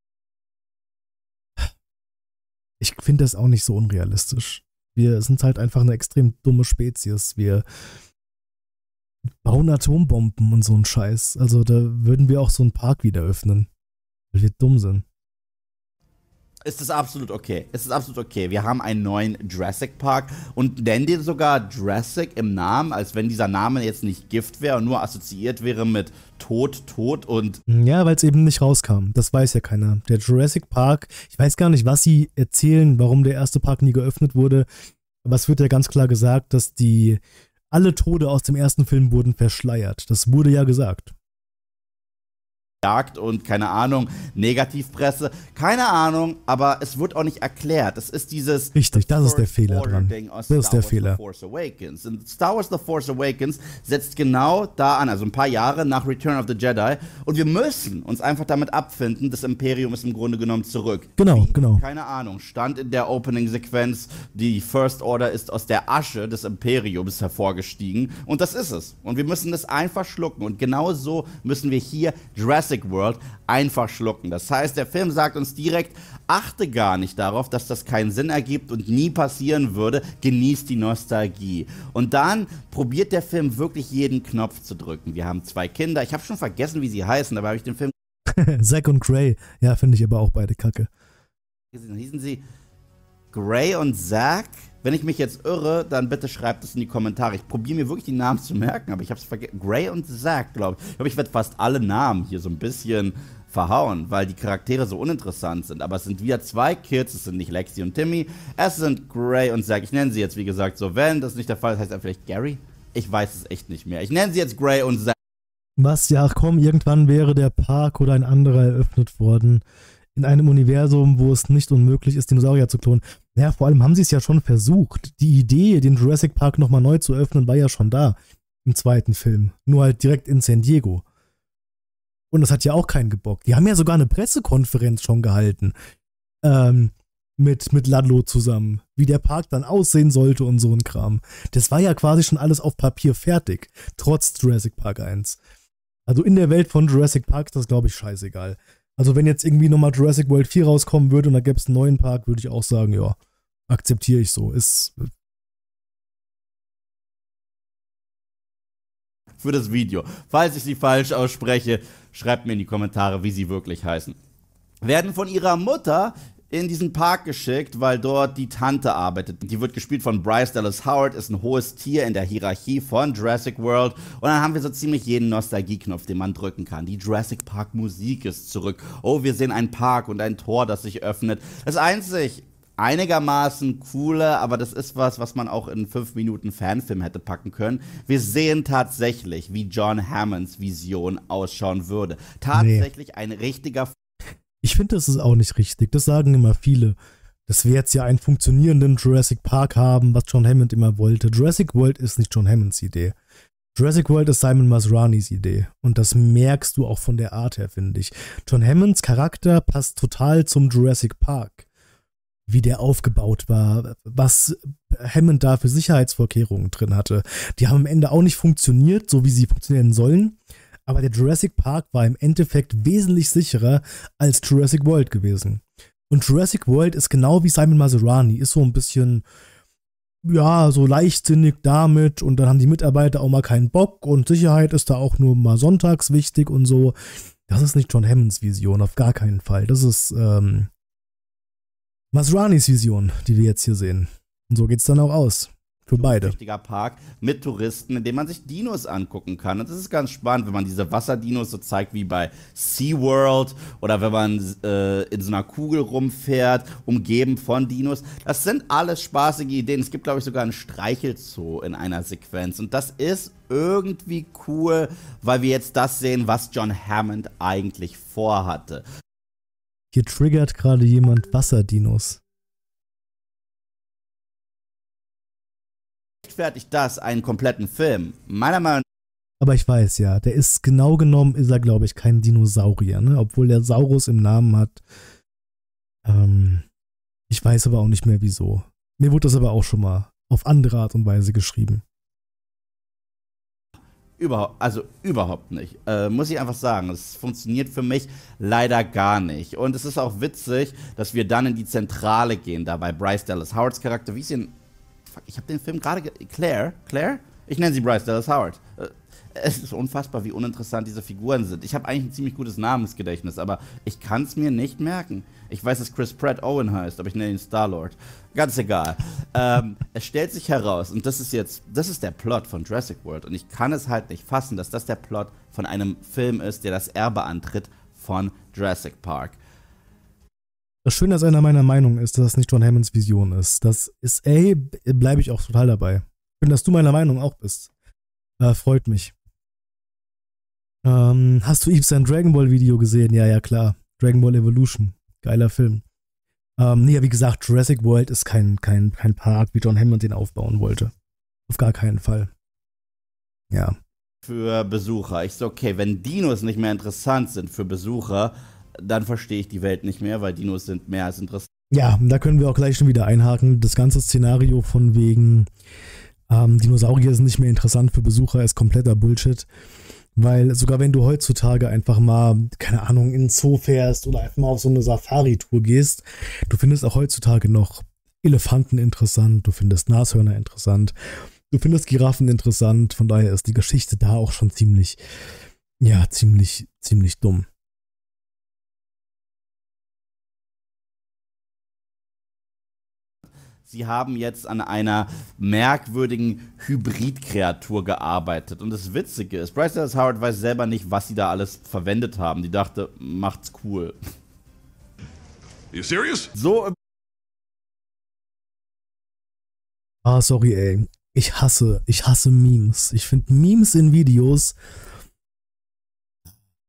Speaker 1: Ich finde das auch nicht so unrealistisch. Wir sind halt einfach eine extrem dumme Spezies. Wir bauen Atombomben und so einen Scheiß. Also da würden wir auch so einen Park wieder öffnen. Weil wir dumm sind.
Speaker 2: Ist es absolut okay. Es ist absolut okay. Wir haben einen neuen Jurassic Park und nennen den sogar Jurassic im Namen, als wenn dieser Name jetzt nicht Gift wäre und nur assoziiert wäre mit Tod, Tod und...
Speaker 1: Ja, weil es eben nicht rauskam. Das weiß ja keiner. Der Jurassic Park, ich weiß gar nicht, was sie erzählen, warum der erste Park nie geöffnet wurde, aber es wird ja ganz klar gesagt, dass die alle Tode aus dem ersten Film wurden verschleiert. Das wurde ja gesagt.
Speaker 2: Und keine Ahnung, Negativpresse, keine Ahnung, aber es wird auch nicht erklärt. Es ist dieses...
Speaker 1: Richtig, das ist der Fehler dran. Das ist der Fehler.
Speaker 2: Und Star Wars The Force Awakens setzt genau da an, also ein paar Jahre nach Return of the Jedi und wir müssen uns einfach damit abfinden, das Imperium ist im Grunde genommen zurück.
Speaker 1: Genau,
Speaker 2: Wie?
Speaker 1: genau.
Speaker 2: Keine Ahnung, stand in der Opening-Sequenz, die First Order ist aus der Asche des Imperiums hervorgestiegen und das ist es. Und wir müssen das einfach schlucken und genau so müssen wir hier Jurassic World einfach schlucken. Das heißt, der Film sagt uns direkt, achte gar nicht darauf, dass das keinen Sinn ergibt und nie passieren würde, genießt die Nostalgie. Und dann probiert der Film wirklich jeden Knopf zu drücken. Wir haben zwei Kinder, ich habe schon vergessen, wie sie heißen, dabei habe ich den Film...
Speaker 1: Zack und Gray, ja, finde ich aber auch beide kacke.
Speaker 2: Hießen sie Gray und Zack? Wenn ich mich jetzt irre, dann bitte schreibt es in die Kommentare. Ich probiere mir wirklich die Namen zu merken, aber ich habe es vergessen. Gray und Zack, glaube ich. Ich glaube, ich werde fast alle Namen hier so ein bisschen verhauen, weil die Charaktere so uninteressant sind. Aber es sind wieder zwei Kids, es sind nicht Lexi und Timmy, es sind Gray und Zack. Ich nenne sie jetzt, wie gesagt, so. Wenn das nicht der Fall ist, heißt er vielleicht Gary? Ich weiß es echt nicht mehr. Ich nenne sie jetzt Gray und Zack.
Speaker 1: Was, ja, komm, irgendwann wäre der Park oder ein anderer eröffnet worden. In einem Universum, wo es nicht unmöglich ist, Dinosaurier zu klonen. Naja, vor allem haben sie es ja schon versucht. Die Idee, den Jurassic Park nochmal neu zu öffnen, war ja schon da. Im zweiten Film. Nur halt direkt in San Diego. Und das hat ja auch keinen gebockt. Die haben ja sogar eine Pressekonferenz schon gehalten. Ähm, mit, mit Ludlow zusammen. Wie der Park dann aussehen sollte und so ein Kram. Das war ja quasi schon alles auf Papier fertig. Trotz Jurassic Park eins. Also in der Welt von Jurassic Park ist das, glaube ich, scheißegal. Also wenn jetzt irgendwie nochmal Jurassic World vier rauskommen würde und da gäbe es einen neuen Park, würde ich auch sagen, ja, akzeptiere ich so. Ist
Speaker 2: Für das Video. Falls ich sie falsch ausspreche, schreibt mir in die Kommentare, wie sie wirklich heißen. Werden von ihrer Mutter in diesen Park geschickt, weil dort die Tante arbeitet. Die wird gespielt von Bryce Dallas Howard, ist ein hohes Tier in der Hierarchie von Jurassic World. Und dann haben wir so ziemlich jeden Nostalgieknopf, den man drücken kann. Die Jurassic Park Musik ist zurück. Oh, wir sehen einen Park und ein Tor, das sich öffnet. Das einzig einigermaßen coole, aber das ist was, was man auch in fünf Minuten Fanfilm hätte packen können. Wir sehen tatsächlich, wie John Hammonds Vision ausschauen würde. Tatsächlich nee. Ein richtiger
Speaker 1: Ich finde, das ist auch nicht richtig. Das sagen immer viele. Dass wir jetzt ja einen funktionierenden Jurassic Park haben, was John Hammond immer wollte. Jurassic World ist nicht John Hammonds Idee. Jurassic World ist Simon Masranis Idee. Und das merkst du auch von der Art her, finde ich. John Hammonds Charakter passt total zum Jurassic Park. Wie der aufgebaut war, was Hammond da für Sicherheitsvorkehrungen drin hatte. Die haben am Ende auch nicht funktioniert, so wie sie funktionieren sollen. Aber der Jurassic Park war im Endeffekt wesentlich sicherer als Jurassic World gewesen. Und Jurassic World ist genau wie Simon Masrani, ist so ein bisschen, ja, so leichtsinnig damit und dann haben die Mitarbeiter auch mal keinen Bock und Sicherheit ist da auch nur mal sonntags wichtig und so. Das ist nicht John Hammonds Vision, auf gar keinen Fall. Das ist ähm, Masranis Vision, die wir jetzt hier sehen. Und so geht's dann auch aus. Für beide.
Speaker 2: Ein richtiger Park mit Touristen, in dem man sich Dinos angucken kann. Und das ist ganz spannend, wenn man diese Wasserdinos so zeigt wie bei SeaWorld oder wenn man äh, in so einer Kugel rumfährt, umgeben von Dinos. Das sind alles spaßige Ideen. Es gibt, glaube ich, sogar einen Streichelzoo in einer Sequenz. Und das ist irgendwie cool, weil wir jetzt das sehen, was John Hammond eigentlich vorhatte.
Speaker 1: Hier triggert gerade jemand Wasserdinos.
Speaker 2: Rechtfertigt das einen kompletten Film? Meiner Meinung nach.
Speaker 1: Aber ich weiß ja, der ist genau genommen, ist er, glaube ich, kein Dinosaurier, ne? Obwohl der Saurus im Namen hat. Ähm, ich weiß aber auch nicht mehr wieso. Mir wurde das aber auch schon mal auf andere Art und Weise geschrieben.
Speaker 2: Überhaupt, also überhaupt nicht. Äh, muss ich einfach sagen, es funktioniert für mich leider gar nicht. Und es ist auch witzig, dass wir dann in die Zentrale gehen, da bei Bryce Dallas Howards Charakter. Wie ist denn. Fuck, ich habe den Film gerade. Claire? Claire? Ich nenne sie Bryce Dallas Howard. Äh, es ist unfassbar, wie uninteressant diese Figuren sind. Ich habe eigentlich ein ziemlich gutes Namensgedächtnis, aber ich kann es mir nicht merken. Ich weiß, dass Chris Pratt Owen heißt, aber ich nenne ihn Star-Lord. Ganz egal. ähm, es stellt sich heraus, und das ist jetzt, das ist der Plot von Jurassic World, und ich kann es halt nicht fassen, dass das der Plot von einem Film ist, der das Erbe antritt von Jurassic Park.
Speaker 1: Das Schöne, dass einer meiner Meinung ist, dass das nicht John Hammonds Vision ist. Das ist, ey, bleibe ich auch total dabei. Schön, dass du meiner Meinung auch bist. Äh, freut mich. Ähm, hast du Yves sein Dragon Ball Video gesehen? Ja, ja, klar. Dragon Ball Evolution. Geiler Film. Ähm, nee, wie gesagt, Jurassic World ist kein, kein, kein Park, wie John Hammond den aufbauen wollte. Auf gar keinen Fall. Ja.
Speaker 2: Für Besucher. Ich so, okay, wenn Dinos nicht mehr interessant sind für Besucher, dann verstehe ich die Welt nicht mehr, weil Dinos sind mehr als interessant.
Speaker 1: Ja, da können wir auch gleich schon wieder einhaken. Das ganze Szenario von wegen ähm, Dinosaurier sind nicht mehr interessant für Besucher ist kompletter Bullshit. Weil sogar wenn du heutzutage einfach mal, keine Ahnung, in den Zoo fährst oder einfach mal auf so eine Safari-Tour gehst, du findest auch heutzutage noch Elefanten interessant, du findest Nashörner interessant, du findest Giraffen interessant, von daher ist die Geschichte da auch schon ziemlich, ja, ziemlich, ziemlich dumm.
Speaker 2: Sie haben jetzt an einer merkwürdigen Hybridkreatur gearbeitet. Und das Witzige ist, Bryce Dallas Howard weiß selber nicht, was sie da alles verwendet haben. Die dachte, macht's cool.
Speaker 3: You serious?
Speaker 2: So.
Speaker 1: Ah, sorry, ey. Ich hasse, ich hasse Memes. Ich finde Memes in Videos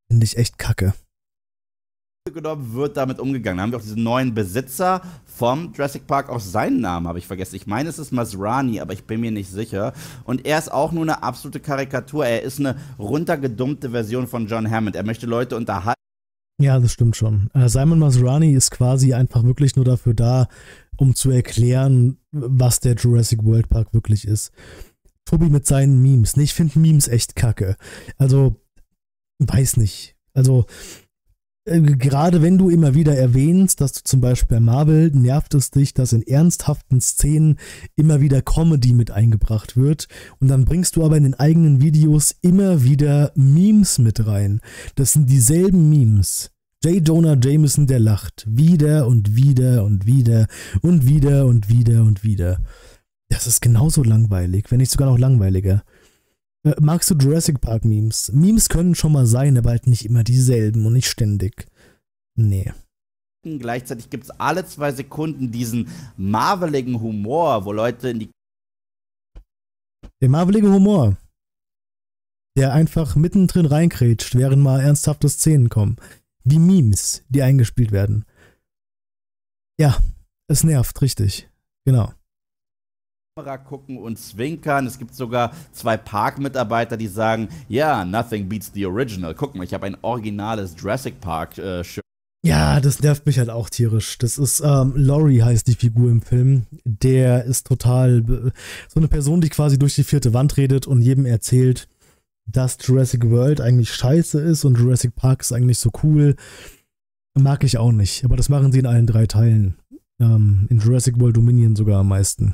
Speaker 1: Finde ich echt kacke.
Speaker 2: Genommen wird damit umgegangen. Da haben wir auch diesen neuen Besitzer vom Jurassic Park, auch seinen Namen habe ich vergessen. Ich meine, es ist Masrani, aber ich bin mir nicht sicher. Und er ist auch nur eine absolute Karikatur. Er ist eine runtergedummte Version von John Hammond. Er möchte Leute unterhalten.
Speaker 1: Ja, das stimmt schon. Äh, Simon Masrani ist quasi einfach wirklich nur dafür da, um zu erklären, was der Jurassic World Park wirklich ist. Tobi mit seinen Memes. Nee, ich finde Memes echt kacke. Also, weiß nicht. Also, äh, gerade wenn du immer wieder erwähnst, dass du zum Beispiel bei Marvel nervt es dich, dass in ernsthaften Szenen immer wieder Comedy mit eingebracht wird und dann bringst du aber in den eigenen Videos immer wieder Memes mit rein. Das sind dieselben Memes. J. Jonah Jameson, der lacht. Wieder und wieder und wieder und wieder und wieder und wieder. Das ist genauso langweilig, wenn nicht sogar noch langweiliger. Äh, magst du Jurassic Park Memes? Memes können schon mal sein, aber halt nicht immer dieselben und nicht ständig. Nee.
Speaker 2: Gleichzeitig gibt es alle zwei Sekunden diesen marveligen Humor, wo Leute in die...
Speaker 1: Der marvelige Humor, der einfach mittendrin reinkrätscht, während mal ernsthafte Szenen kommen. Wie Memes, die eingespielt werden. Ja, es nervt, richtig. Genau.
Speaker 2: Kamera gucken und zwinkern. Es gibt sogar zwei Park-Mitarbeiter, die sagen, ja, yeah, nothing beats the original. Guck mal, ich habe ein originales Jurassic Park-Shirt. Äh,
Speaker 1: ja, das nervt mich halt auch tierisch. Das ist, ähm, Laurie heißt die Figur im Film. Der ist total so eine Person, die quasi durch die vierte Wand redet und jedem erzählt, dass Jurassic World eigentlich scheiße ist und Jurassic Park ist eigentlich so cool. Mag ich auch nicht. Aber das machen sie in allen drei Teilen. Ähm, in Jurassic World Dominion sogar am meisten.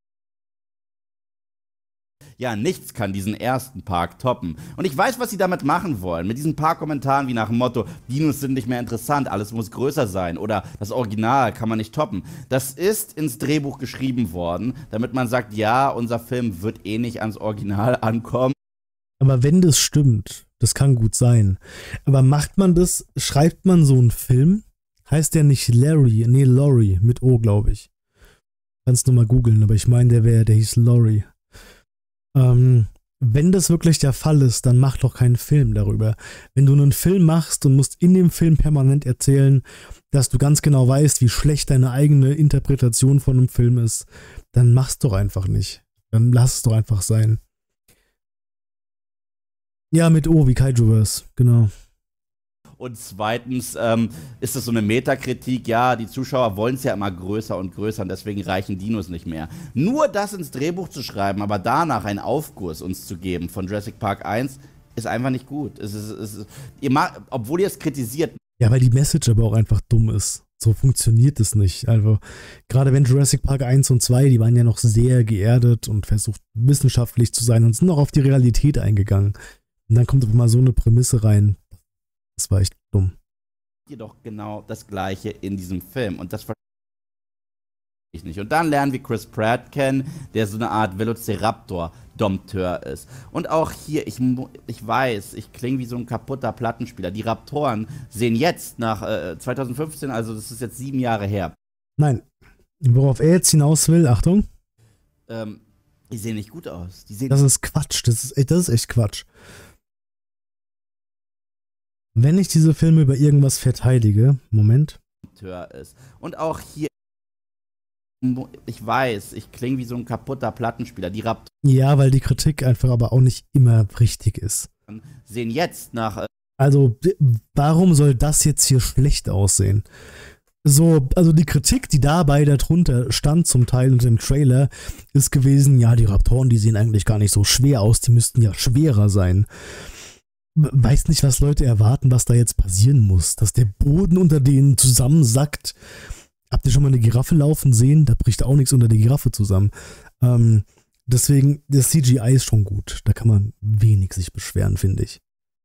Speaker 2: Ja, nichts kann diesen ersten Park toppen. Und ich weiß, was sie damit machen wollen. Mit diesen paar Kommentaren wie nach dem Motto, Dinos sind nicht mehr interessant, alles muss größer sein oder das Original kann man nicht toppen. Das ist ins Drehbuch geschrieben worden, damit man sagt, ja, unser Film wird eh nicht ans Original ankommen.
Speaker 1: Aber wenn das stimmt, das kann gut sein. Aber macht man das, schreibt man so einen Film, heißt der nicht Larry, nee, Laurie, mit O, glaube ich. Kannst du mal googeln, aber ich meine, der wäre, der hieß Laurie. Ähm, wenn das wirklich der Fall ist, dann mach doch keinen Film darüber. Wenn du einen Film machst und musst in dem Film permanent erzählen, dass du ganz genau weißt, wie schlecht deine eigene Interpretation von einem Film ist, dann mach's doch einfach nicht. Dann lass es doch einfach sein. Ja, mit O, wie Kaijuverse, genau.
Speaker 2: Und zweitens ähm, ist es so eine Metakritik, ja, die Zuschauer wollen es ja immer größer und größer und deswegen reichen Dinos nicht mehr. Nur das ins Drehbuch zu schreiben, aber danach einen Aufguss uns zu geben von Jurassic Park eins, ist einfach nicht gut. Es ist, es ist, ihr mag, obwohl ihr es kritisiert.
Speaker 1: Ja, weil die Message aber auch einfach dumm ist. So funktioniert es nicht. Also, gerade wenn Jurassic Park eins und zwei, die waren ja noch sehr geerdet und versucht wissenschaftlich zu sein und sind noch auf die Realität eingegangen. Und dann kommt einfach mal so eine Prämisse rein. Das war echt dumm.
Speaker 2: Jedoch genau das Gleiche in diesem Film. Und das verstehe ich nicht. Und dann lernen wir Chris Pratt kennen, der so eine Art Velociraptor-Dompteur ist. Und auch hier, ich, ich weiß, ich klinge wie so ein kaputter Plattenspieler. Die Raptoren sehen jetzt nach äh, zwanzig fünfzehn, also das ist jetzt sieben Jahre her.
Speaker 1: Nein. Worauf er jetzt hinaus will, Achtung.
Speaker 2: Ähm, die sehen nicht gut aus. Die sehen
Speaker 1: das ist Quatsch. Das ist, das ist echt Quatsch. Wenn ich diese Filme über irgendwas verteidige, Moment.
Speaker 2: Ist. Und auch hier, ich weiß, ich klinge wie so ein kaputter Plattenspieler. Die Raptoren.
Speaker 1: Ja, weil die Kritik einfach aber auch nicht immer richtig ist.
Speaker 2: Sehen jetzt nach. Äh
Speaker 1: also, warum soll das jetzt hier schlecht aussehen? So, also die Kritik, die dabei darunter stand, zum Teil unter dem Trailer, ist gewesen, ja, die Raptoren, die sehen eigentlich gar nicht so schwer aus, die müssten ja schwerer sein. Weiß nicht, was Leute erwarten, was da jetzt passieren muss. Dass der Boden unter denen zusammensackt. Habt ihr schon mal eine Giraffe laufen sehen? Da bricht auch nichts unter der Giraffe zusammen. Ähm, deswegen, das C G I ist schon gut. Da kann man wenig sich beschweren, finde ich.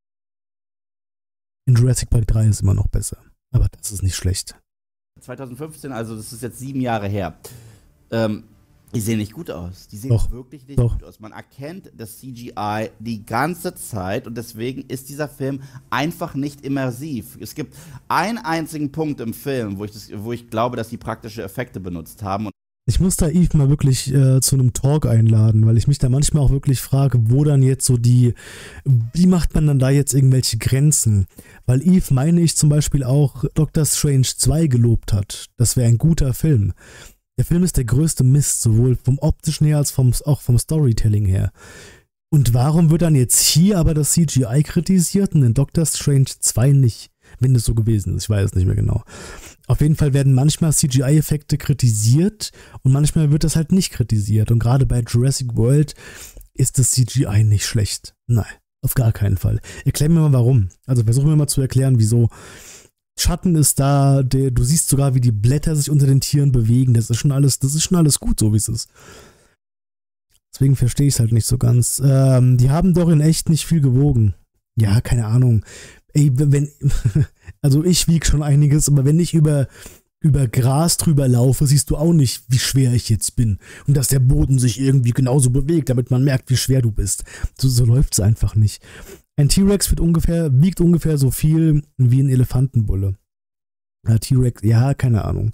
Speaker 1: In Jurassic Park drei ist immer noch besser. Aber das ist nicht schlecht.
Speaker 2: zwanzig fünfzehn, also das ist jetzt sieben Jahre her. Ähm, Die sehen nicht gut aus. Die sehen
Speaker 1: doch,
Speaker 2: wirklich nicht
Speaker 1: doch.
Speaker 2: gut aus. Man erkennt das C G I die ganze Zeit und deswegen ist dieser Film einfach nicht immersiv. Es gibt einen einzigen Punkt im Film, wo ich, das, wo ich glaube, dass die praktische Effekte benutzt haben.
Speaker 1: Ich muss da Eve mal wirklich äh, zu einem Talk einladen, weil ich mich da manchmal auch wirklich frage, wo dann jetzt so die, wie macht man dann da jetzt irgendwelche Grenzen? Weil Eve, meine ich, zum Beispiel auch Doctor Strange zwei gelobt hat. Das wäre ein guter Film. Der Film ist der größte Mist, sowohl vom optischen her als vom, auch vom Storytelling her. Und warum wird dann jetzt hier aber das C G I kritisiert und in Doctor Strange zwei nicht? Wenn es so gewesen ist, ich weiß es nicht mehr genau. Auf jeden Fall werden manchmal C G I-Effekte kritisiert und manchmal wird das halt nicht kritisiert. Und gerade bei Jurassic World ist das C G I nicht schlecht. Nein, auf gar keinen Fall. Erklär mir mal warum. Also versuchen wir mal zu erklären, wieso. Schatten ist da, der, du siehst sogar, wie die Blätter sich unter den Tieren bewegen. Das ist schon alles, das ist schon alles gut, so wie es ist. Deswegen verstehe ich es halt nicht so ganz. Ähm, die haben doch in echt nicht viel gewogen. Ja, keine Ahnung. Ey, wenn, also ich wiege schon einiges, aber wenn ich über, über Gras drüber laufe, siehst du auch nicht, wie schwer ich jetzt bin. Und dass der Boden sich irgendwie genauso bewegt, damit man merkt, wie schwer du bist. So, so läuft es einfach nicht. Ein T-Rex wird ungefähr, wiegt ungefähr so viel wie ein Elefantenbulle. Ja, T-Rex, ja, keine Ahnung.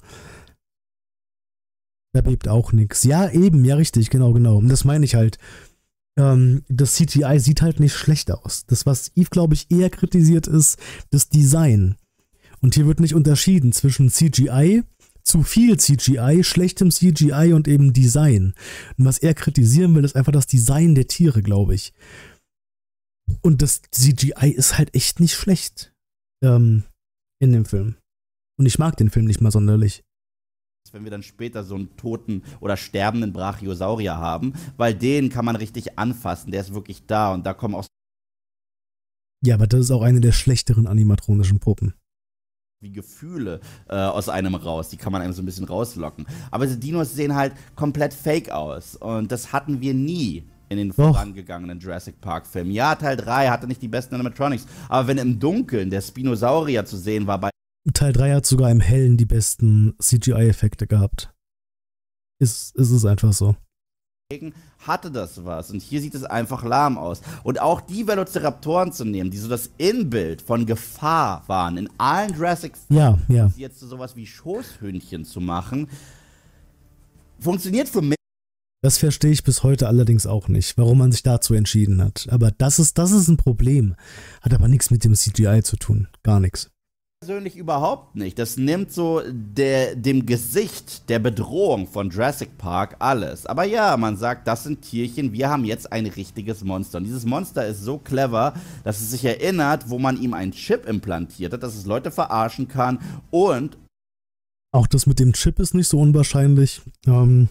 Speaker 1: Da bebt auch nichts. Ja, eben, ja, richtig, genau, genau. Und das meine ich halt. Ähm, das C G I sieht halt nicht schlecht aus. Das, was Eve, glaube ich, eher kritisiert, ist das Design. Und hier wird nicht unterschieden zwischen C G I, zu viel C G I, schlechtem C G I und eben Design. Und was er kritisieren will, ist einfach das Design der Tiere, glaube ich. Und das C G I ist halt echt nicht schlecht ähm, in dem Film. Und ich mag den Film nicht mal sonderlich.
Speaker 2: Wenn wir dann später so einen toten oder sterbenden Brachiosaurier haben, weil den kann man richtig anfassen, der ist wirklich da und da kommen auch
Speaker 1: Ja, aber das ist auch eine der schlechteren animatronischen Puppen.
Speaker 2: wie Gefühle äh, aus einem raus, die kann man einem so ein bisschen rauslocken. Aber diese Dinos sehen halt komplett fake aus und das hatten wir nie in den
Speaker 1: Doch.
Speaker 2: vorangegangenen Jurassic Park Filmen. Ja, Teil drei hatte nicht die besten Animatronics, aber wenn im Dunkeln der Spinosaurier zu sehen war bei
Speaker 1: Teil drei hat sogar im Hellen die besten C G I-Effekte gehabt. Ist, ist es einfach so.
Speaker 2: hatte das was. Und hier sieht es einfach lahm aus. Und auch die Velociraptoren zu nehmen, die so das Inbild von Gefahr waren, in allen Jurassic-Filmen,
Speaker 1: ja, ja.
Speaker 2: jetzt so sowas wie Schoßhündchen zu machen, funktioniert für mich.
Speaker 1: Das verstehe ich bis heute allerdings auch nicht, warum man sich dazu entschieden hat. Aber das ist, das ist ein Problem. Hat aber nichts mit dem C G I zu tun. Gar nichts.
Speaker 2: Persönlich überhaupt nicht. Das nimmt so der, dem Gesicht der Bedrohung von Jurassic Park alles. Aber ja, man sagt, das sind Tierchen, wir haben jetzt ein richtiges Monster. Und dieses Monster ist so clever, dass es sich erinnert, wo man ihm einen Chip implantiert hat, dass es Leute verarschen kann und
Speaker 1: auch das mit dem Chip ist nicht so unwahrscheinlich. Ähm,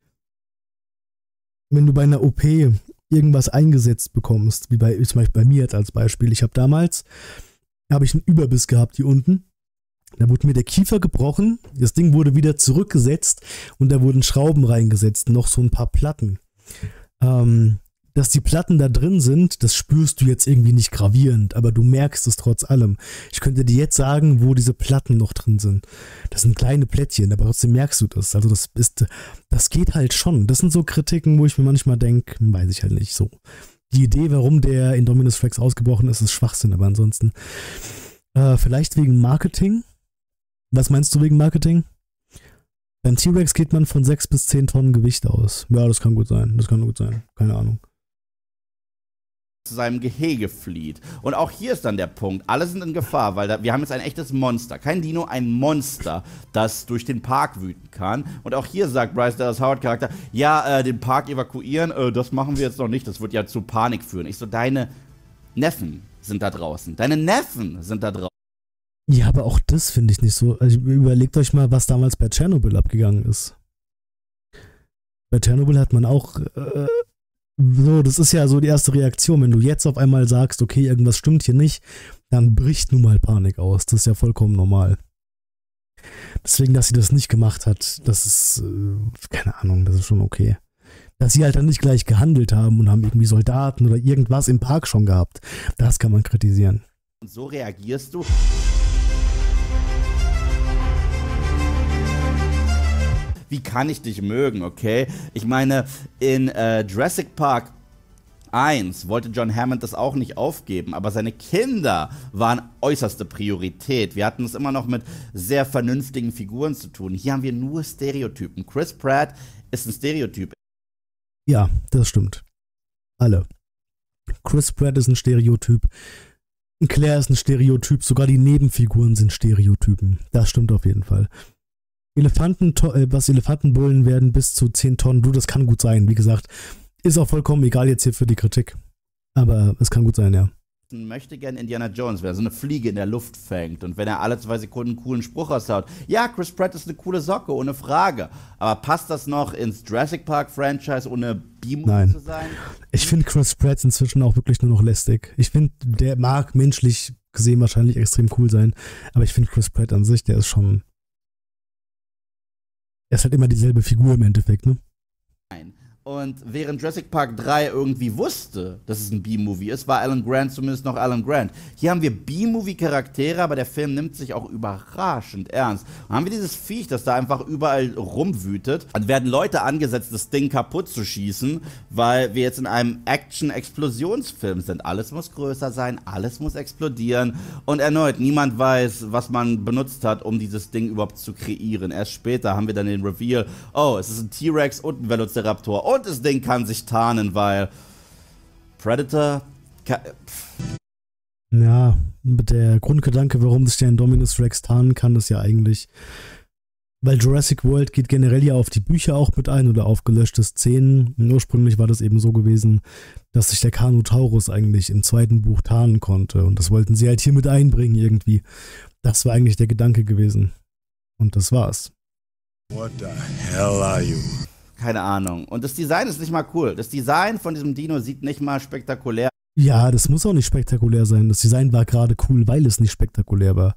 Speaker 1: wenn du bei einer O P irgendwas eingesetzt bekommst, wie bei, zum Beispiel bei mir jetzt als Beispiel. Ich habe damals habe ich einen Überbiss gehabt hier unten. Da wurde mir der Kiefer gebrochen, das Ding wurde wieder zurückgesetzt und da wurden Schrauben reingesetzt, noch so ein paar Platten. Ähm, dass die Platten da drin sind, das spürst du jetzt irgendwie nicht gravierend, aber du merkst es trotz allem. Ich könnte dir jetzt sagen, wo diese Platten noch drin sind. Das sind kleine Plättchen, aber trotzdem merkst du das. Also das ist, das geht halt schon. Das sind so Kritiken, wo ich mir manchmal denke, weiß ich halt nicht so. Die Idee, warum der Indominus Rex ausgebrochen ist, ist Schwachsinn, aber ansonsten. Äh, vielleicht wegen Marketing? Was meinst du wegen Marketing? Beim T-Rex geht man von sechs bis zehn Tonnen Gewicht aus. Ja, das kann gut sein. Das kann gut sein. Keine Ahnung.
Speaker 2: zu seinem Gehege flieht. Und auch hier ist dann der Punkt, alle sind in Gefahr, weil da, wir haben jetzt ein echtes Monster. Kein Dino, ein Monster, das durch den Park wüten kann. Und auch hier sagt Bryce Dallas Howard Charakter, ja, äh, den Park evakuieren, äh, das machen wir jetzt noch nicht, das wird ja zu Panik führen. Ich so, deine Neffen sind da draußen. Deine Neffen sind da draußen.
Speaker 1: Ja, aber auch das finde ich nicht so. Also überlegt euch mal, was damals bei Tschernobyl abgegangen ist. Bei Tschernobyl hat man auch äh, so, das ist ja so die erste Reaktion. Wenn du jetzt auf einmal sagst, okay, irgendwas stimmt hier nicht, dann bricht nun mal Panik aus. Das ist ja vollkommen normal. Deswegen, dass sie das nicht gemacht hat, das ist, äh, keine Ahnung, das ist schon okay. Dass sie halt dann nicht gleich gehandelt haben und haben irgendwie Soldaten oder irgendwas im Park schon gehabt, das kann man kritisieren.
Speaker 2: Und so reagierst du. Wie kann ich dich mögen, okay? Ich meine, in äh, Jurassic Park eins wollte John Hammond das auch nicht aufgeben, aber seine Kinder waren äußerste Priorität. Wir hatten es immer noch mit sehr vernünftigen Figuren zu tun. Hier haben wir nur Stereotypen. Chris Pratt ist ein Stereotyp.
Speaker 1: Ja, das stimmt. Alle. Chris Pratt ist ein Stereotyp. Claire ist ein Stereotyp. Sogar die Nebenfiguren sind Stereotypen. Das stimmt auf jeden Fall. Elefanten, was Elefantenbullen werden bis zu zehn Tonnen. Du, das kann gut sein. Wie gesagt, ist auch vollkommen egal jetzt hier für die Kritik. Aber es kann gut sein, ja.
Speaker 2: Möchte gern Indiana Jones, wenn er so eine Fliege in der Luft fängt und wenn er alle zwei Sekunden einen coolen Spruch raushaut. Ja, Chris Pratt ist eine coole Socke, ohne Frage. Aber passt das noch ins Jurassic Park Franchise, ohne B-Movie zu sein?
Speaker 1: Ich finde Chris Pratt inzwischen auch wirklich nur noch lästig. Ich finde, der mag menschlich gesehen wahrscheinlich extrem cool sein, aber ich finde Chris Pratt an sich, der ist schon... Er ist halt immer dieselbe Figur im Endeffekt, ne?
Speaker 2: Nein. Und während Jurassic Park drei irgendwie wusste, dass es ein B-Movie ist, war Alan Grant zumindest noch Alan Grant. Hier haben wir B-Movie-Charaktere, aber der Film nimmt sich auch überraschend ernst. Und haben wir dieses Viech, das da einfach überall rumwütet. Dann werden Leute angesetzt, das Ding kaputt zu schießen, weil wir jetzt in einem Action-Explosionsfilm sind. Alles muss größer sein, alles muss explodieren. Und erneut, niemand weiß, was man benutzt hat, um dieses Ding überhaupt zu kreieren. Erst später haben wir dann den Reveal, oh, es ist ein T-Rex und ein Velociraptor. Und das Ding kann sich tarnen, weil Predator...
Speaker 1: Ja, der Grundgedanke, warum sich der Indominus Rex tarnen kann, ist ja eigentlich, weil Jurassic World geht generell ja auf die Bücher auch mit ein oder auf gelöschte Szenen. Und ursprünglich war das eben so gewesen, dass sich der Carnotaurus eigentlich im zweiten Buch tarnen konnte. Und das wollten sie halt hier mit einbringen irgendwie. Das war eigentlich der Gedanke gewesen. Und das war's.
Speaker 3: What the hell are you?
Speaker 2: Keine Ahnung. Und das Design ist nicht mal cool. Das Design von diesem Dino sieht nicht mal spektakulär.
Speaker 1: Ja, das muss auch nicht spektakulär sein. Das Design war gerade cool, weil es nicht spektakulär war.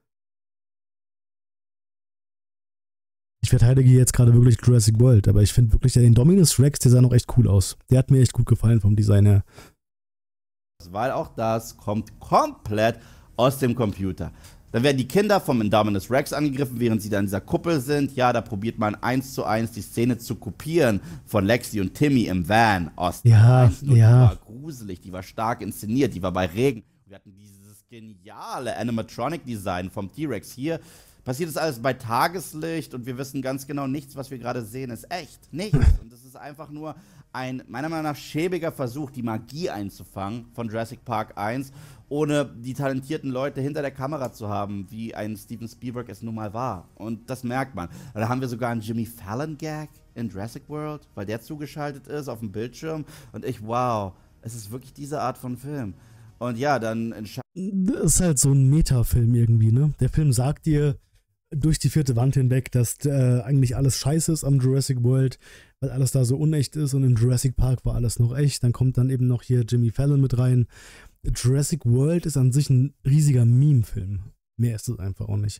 Speaker 1: Ich verteidige jetzt gerade wirklich Jurassic World, aber ich finde wirklich, der Indominus Rex, der sah noch echt cool aus. Der hat mir echt gut gefallen vom Design her.
Speaker 2: Weil auch das kommt komplett aus dem Computer. Dann werden die Kinder vom Indominus Rex angegriffen, während sie da in dieser Kuppel sind. Ja, da probiert man eins zu eins die Szene zu kopieren von Lexi und Timmy im Van aus
Speaker 1: ja,
Speaker 2: eins. Ja. Die war gruselig, die war stark inszeniert, die war bei Regen. Wir hatten dieses geniale Animatronic-Design vom T-Rex. Hier passiert das alles bei Tageslicht und wir wissen ganz genau, nichts, was wir gerade sehen, ist echt. Nichts. Und das ist einfach nur ein, meiner Meinung nach, schäbiger Versuch, die Magie einzufangen von Jurassic Park eins, ohne die talentierten Leute hinter der Kamera zu haben, wie ein Steven Spielberg es nun mal war. Und das merkt man. Da haben wir sogar einen Jimmy Fallon-Gag in Jurassic World, weil der zugeschaltet ist auf dem Bildschirm. Und ich, wow, es ist wirklich diese Art von Film. Und ja, dann entscheidet...
Speaker 1: Das ist halt so ein Metafilm irgendwie, ne? Der Film sagt dir durch die vierte Wand hinweg, dass äh, eigentlich alles scheiße ist am Jurassic World, weil alles da so unecht ist und in Jurassic Park war alles noch echt. Dann kommt dann eben noch hier Jimmy Fallon mit rein. Jurassic World ist an sich ein riesiger Meme-Film. Mehr ist es einfach auch nicht.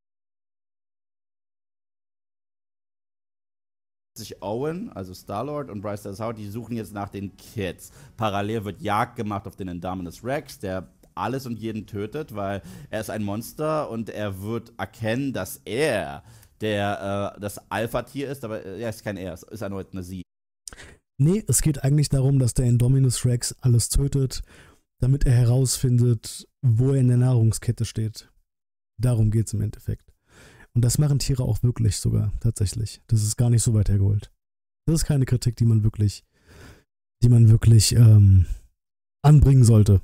Speaker 2: Sich Owen, also Star-Lord und Bryce Dallas Howard, die suchen jetzt nach den Kids. Parallel wird Jagd gemacht auf den Indominus Rex, der alles und jeden tötet, weil er ist ein Monster und er wird erkennen, dass er der äh, das Alpha-Tier ist, aber er ist kein Er, es ist erneut eine Sie.
Speaker 1: Nee, es geht eigentlich darum, dass der Indominus Rex alles tötet, damit er herausfindet, wo er in der Nahrungskette steht. Darum geht's im Endeffekt. Und das machen Tiere auch wirklich sogar, tatsächlich. Das ist gar nicht so weit hergeholt. Das ist keine Kritik, die man wirklich, die man wirklich ähm, anbringen sollte.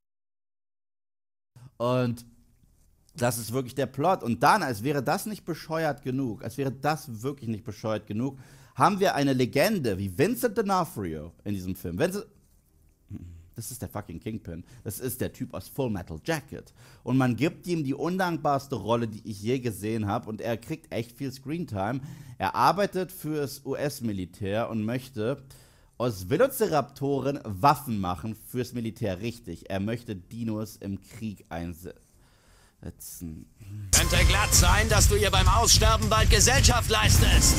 Speaker 2: Und das ist wirklich der Plot. Und dann, als wäre das nicht bescheuert genug, als wäre das wirklich nicht bescheuert genug, haben wir eine Legende wie Vincent D'Onofrio in diesem Film. Vincent, das ist der fucking Kingpin. Das ist der Typ aus Full Metal Jacket. Und man gibt ihm die undankbarste Rolle, die ich je gesehen habe. Und er kriegt echt viel Screentime. Er arbeitet fürs U S-Militär und möchte aus Velociraptoren Waffen machen fürs Militär. Richtig, er möchte Dinos im Krieg einsetzen.
Speaker 4: Könnte glatt sein, dass du ihr beim Aussterben bald Gesellschaft leistest.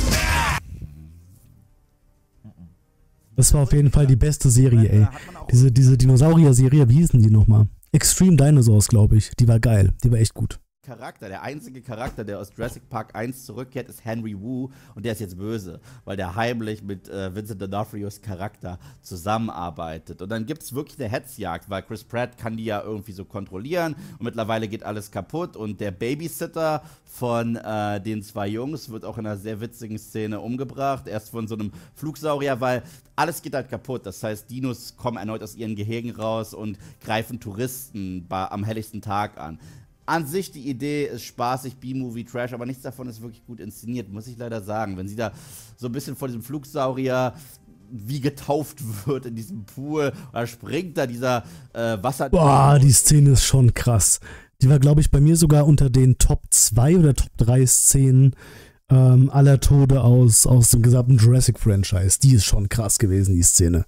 Speaker 1: Das war auf jeden Fall die beste Serie, ey. Diese, diese Dinosaurier-Serie, wie hießen die nochmal? Extreme Dinosaurs, glaube ich. Die war geil. Die war echt gut.
Speaker 2: Charakter, der einzige Charakter, der aus Jurassic Park eins zurückkehrt, ist Henry Wu und der ist jetzt böse, weil der heimlich mit äh, Vincent D'Onofrios Charakter zusammenarbeitet. Und dann gibt es wirklich eine Hetzjagd, weil Chris Pratt kann die ja irgendwie so kontrollieren und mittlerweile geht alles kaputt und der Babysitter von äh, den zwei Jungs wird auch in einer sehr witzigen Szene umgebracht, erst von so einem Flugsaurier, weil alles geht halt kaputt. Das heißt, Dinos kommen erneut aus ihren Gehegen raus und greifen Touristen bei, am helllichten Tag an. An sich, die Idee ist spaßig, B-Movie, Trash, aber nichts davon ist wirklich gut inszeniert, muss ich leider sagen. Wenn sie da so ein bisschen vor diesem Flugsaurier wie getauft wird in diesem Pool, da springt da dieser äh, Wasser...
Speaker 1: Boah, die Szene ist schon krass. Die war, glaube ich, bei mir sogar unter den Top zwei oder Top drei Szenen ähm, aller Tode aus, aus dem gesamten Jurassic-Franchise. Die ist schon krass gewesen, die Szene.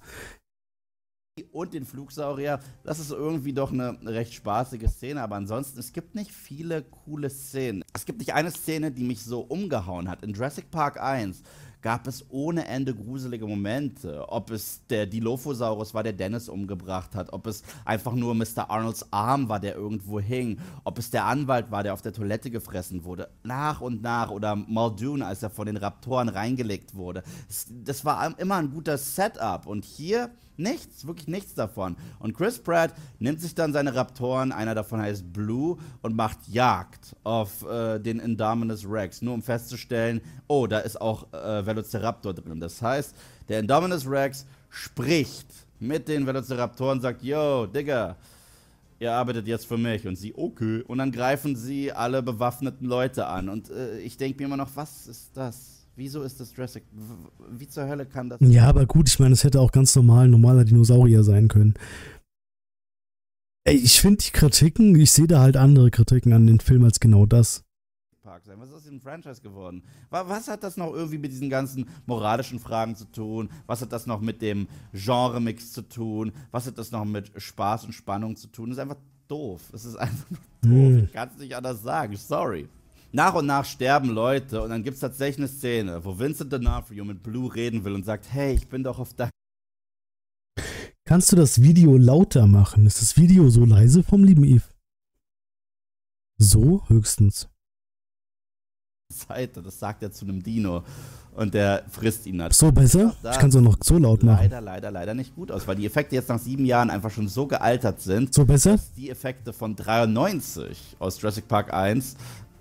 Speaker 2: Und den Flugsaurier, das ist irgendwie doch eine recht spaßige Szene, aber ansonsten, es gibt nicht viele coole Szenen. Es gibt nicht eine Szene, die mich so umgehauen hat. In Jurassic Park eins gab es ohne Ende gruselige Momente. Ob es der Dilophosaurus war, der Dennis umgebracht hat, ob es einfach nur Mister Arnolds Arm war, der irgendwo hing, ob es der Anwalt war, der auf der Toilette gefressen wurde, nach und nach, oder Muldoon, als er von den Raptoren reingelegt wurde. Das, das war immer ein guter Setup und hier nichts, wirklich nichts davon. Und Chris Pratt nimmt sich dann seine Raptoren, einer davon heißt Blue, und macht Jagd auf äh, den Indominus Rex, nur um festzustellen, oh, da ist auch äh, Velociraptor drin. Das heißt, der Indominus Rex spricht mit den Velociraptoren und sagt, yo, Digga, ihr arbeitet jetzt für mich. Und sie, okay. Und dann greifen sie alle bewaffneten Leute an. Und äh, ich denke mir immer noch, was ist das? Wieso ist das Jurassic? Wie zur Hölle kann das?
Speaker 1: Ja, aber gut, ich meine, es hätte auch ganz normal ein normaler Dinosaurier sein können. Ey, ich finde die Kritiken, ich sehe da halt andere Kritiken an den Film als genau das.
Speaker 2: Park sein. Was ist aus dem Franchise geworden? Was hat das noch irgendwie mit diesen ganzen moralischen Fragen zu tun? Was hat das noch mit dem Genre-Mix zu tun? Was hat das noch mit Spaß und Spannung zu tun? Das ist einfach doof. Es ist einfach nur doof.
Speaker 1: Hm.
Speaker 2: Ich kann es nicht anders sagen. Sorry. Nach und nach sterben Leute und dann gibt es tatsächlich eine Szene, wo Vincent D'Onofrio mit Blue reden will und sagt, hey, ich bin doch auf deiner
Speaker 1: Kannst du das Video lauter machen? Ist das Video so leise vom lieben Eve? So höchstens.
Speaker 2: Seite. Das sagt er zu einem Dino und der frisst ihn natürlich.
Speaker 1: So besser? Ich kann es auch noch so laut machen.
Speaker 2: Leider, leider, leider nicht gut aus, weil die Effekte jetzt nach sieben Jahren einfach schon so gealtert sind,
Speaker 1: So besser?
Speaker 2: dass die Effekte von dreiundneunzig aus Jurassic Park eins